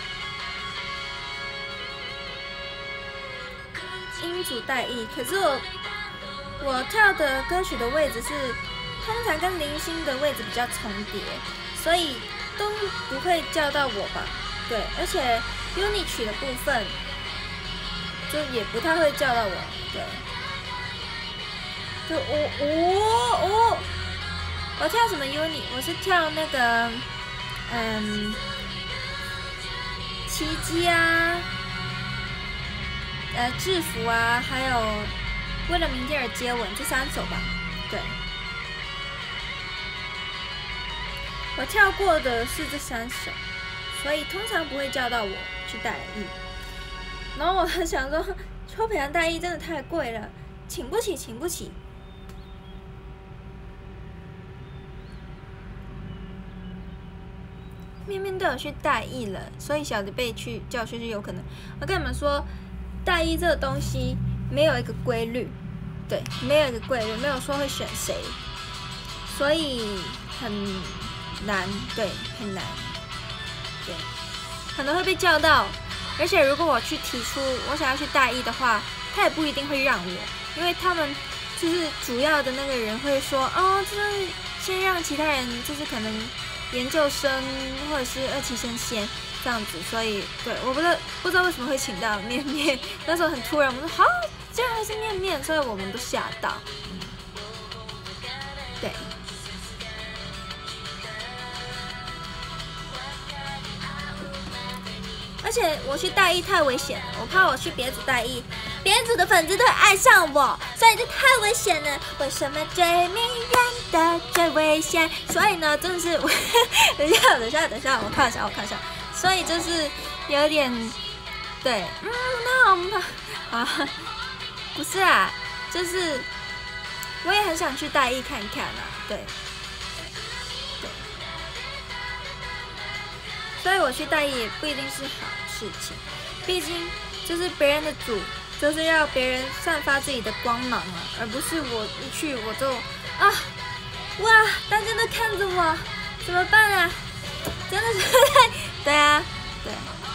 [SPEAKER 1] 音组代役，可是我我跳的歌曲的位置是通常跟零星的位置比较重叠，所以都不会叫到我吧？对，而且 uni 曲的部分就也不太会叫到我，对。就我我我我跳什么 uni？ 我是跳那个嗯奇迹啊，呃制服啊，还有为了明天而接吻这三首吧。对，我跳过的是这三首，所以通常不会叫到我去代役。然后我很想说，秋培阳代役真的太贵了，请不起，请不起。面面都有去代役了，所以小的被去叫去是有可能。我跟你们说，代役这个东西没有一个规律，对，没有一个规律，没有说会选谁，所以很难，对，很难，对，可能会被叫到。而且如果我去提出我想要去代役的话，他也不一定会让我，因为他们就是主要的那个人会说，哦，就是先让其他人，就是可能。研究生或者是二期生先这样子，所以对，我不知道不知道为什么会请到面面，那时候很突然，我们说好，这样还是面面，所以我们都吓到。对，而且我去代役太危险了，我怕我去别组代役，别组的粉丝都会爱上我，所以这太危险了。为什么最迷人的最危险？所以呢，真的是，等一下，等一下，等一下，我看一下，我看一下。所以就是有点，对，嗯，那我们啊，不是啊，就是我也很想去代役看看啊，对，对，所以我去代役也不一定是好事情，毕竟就是别人的组。就是要别人散发自己的光芒啊，而不是我一去我就啊，哇，大家都看着我，怎么办啊？真的是，对啊，对，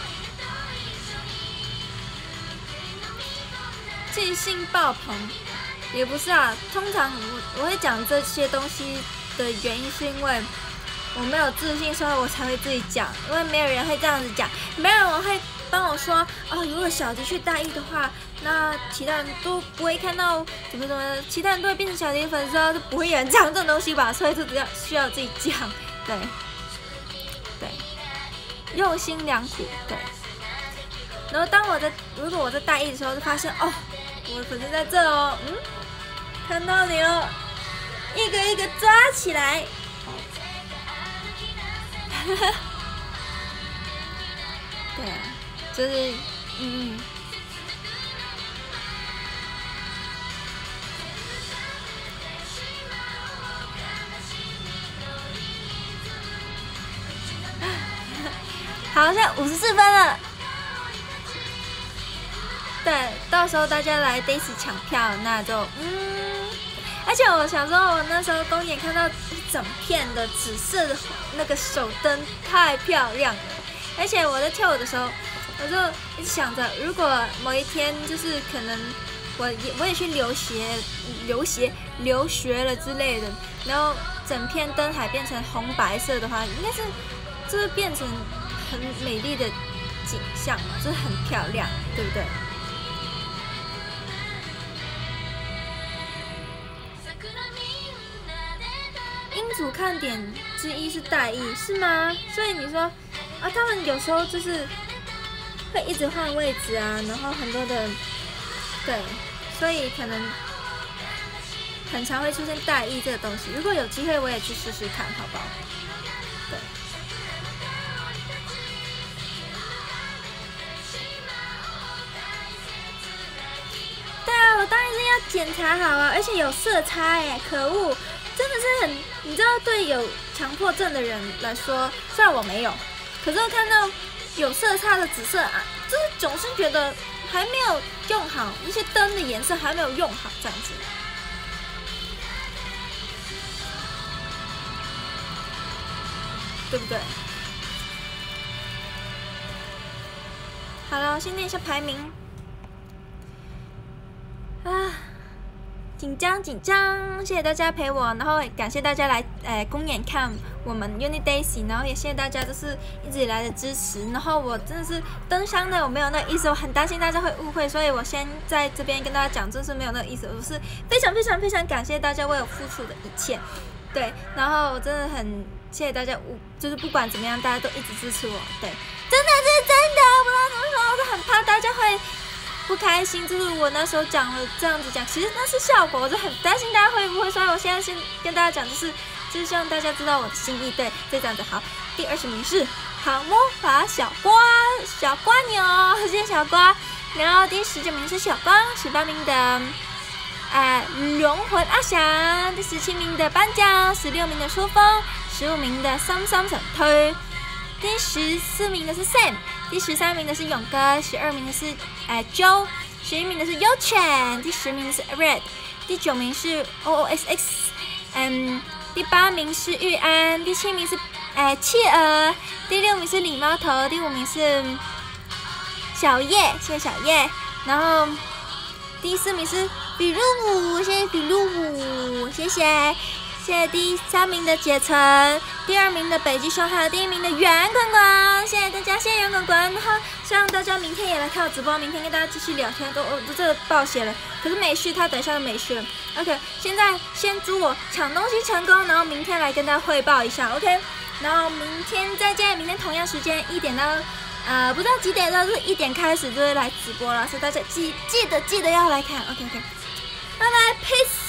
[SPEAKER 1] 自信爆棚，也不是啊。通常我我会讲这些东西的原因，是因为我没有自信，所以我才会自己讲，因为没有人会这样子讲，没有人会帮我说哦，如果小迪去代役的话，那其他人都不会看到怎么怎么，其他人都会变成小迪的粉丝啊，就不会有人讲这种东西吧，所以就只要需要自己讲，对，对，用心良苦，对。然后当我在如果我在代役的时候，就发现哦，我的粉丝在这哦，嗯，看到你了，一个一个抓起来。对啊，就是嗯。 好，现在五十四分了。对，到时候大家来 Daisy 抢票，那就嗯。而且我想说，我那时候公演看到一整片的紫色的那个手灯，太漂亮了。而且我在跳舞的时候，我就一直想着，如果某一天就是可能我也我也去留学、留学、留学了之类的，然后整片灯海变成红白色的话，应该是就会变成很美丽的景象嘛，就是很漂亮，对不对？英组看点之一是代役，是吗？所以你说啊，他们有时候就是会一直换位置啊，然后很多的对，所以可能很常会出现代役这个东西。如果有机会，我也去试试看，好不好？对。对啊，我当然是要检查好啊，而且有色差哎，可恶！真的是很，你知道，对有强迫症的人来说，虽然我没有，可是我看到有色差的紫色啊，就是总是觉得还没有用好，那些灯的颜色还没有用好，这样子。对不对？好了，我先念一下排名。啊。紧张紧张，谢谢大家陪我，然后感谢大家来呃公演看我们 Uni Daisy， 然后也谢谢大家就是一直以来的支持，然后我真的是灯箱呢，我没有那个意思，我很担心大家会误会，所以我先在这边跟大家讲，真是没有那个意思，我是非常非常非常感谢大家为我付出的一切，对，然后我真的很谢谢大家，就是不管怎么样，大家都一直支持我，对，真的是真的，不知道怎么说，我是很怕大家会不开心，就是我那时候讲了这样子讲，其实那是效果，我就很担心大家会不会，所以我现在先跟大家讲，就是就是希望大家知道我的心意，对，就这样子。好，第二十名是好魔法小瓜小瓜牛，谢谢小瓜。然后第十九名是小光，十八名的呃龙魂阿翔，第十七名的颁奖，十六名的书风，十五名的三三神推。第十四名的是 Sam， 第十三名的是勇哥，十二名的是呃 Joe， 十一名的是优犬，第十名的是 Red， 第九名是 O O S X， 嗯，第八名是玉安，第七名是呃企鹅，第六名是礼貌头，第五名是小叶，谢谢小叶，然后第四名是比露舞，谢谢比露舞，谢谢。谢谢第三名的解成，第二名的北极熊，还有第一名的圆滚滚，谢谢大家，谢谢圆滚滚。然后希望大家明天也来看我直播，明天跟大家继续聊天。都我这个爆血了，可是没事，他等一下就没事了。OK， 现在先祝我抢东西成功，然后明天来跟大家汇报一下。OK， 然后明天再见，明天同样时间一点到呃不知道几点到，就是一点开始就会来直播了，所以大家记记得记得要来看。OK OK， 拜拜 ，peace。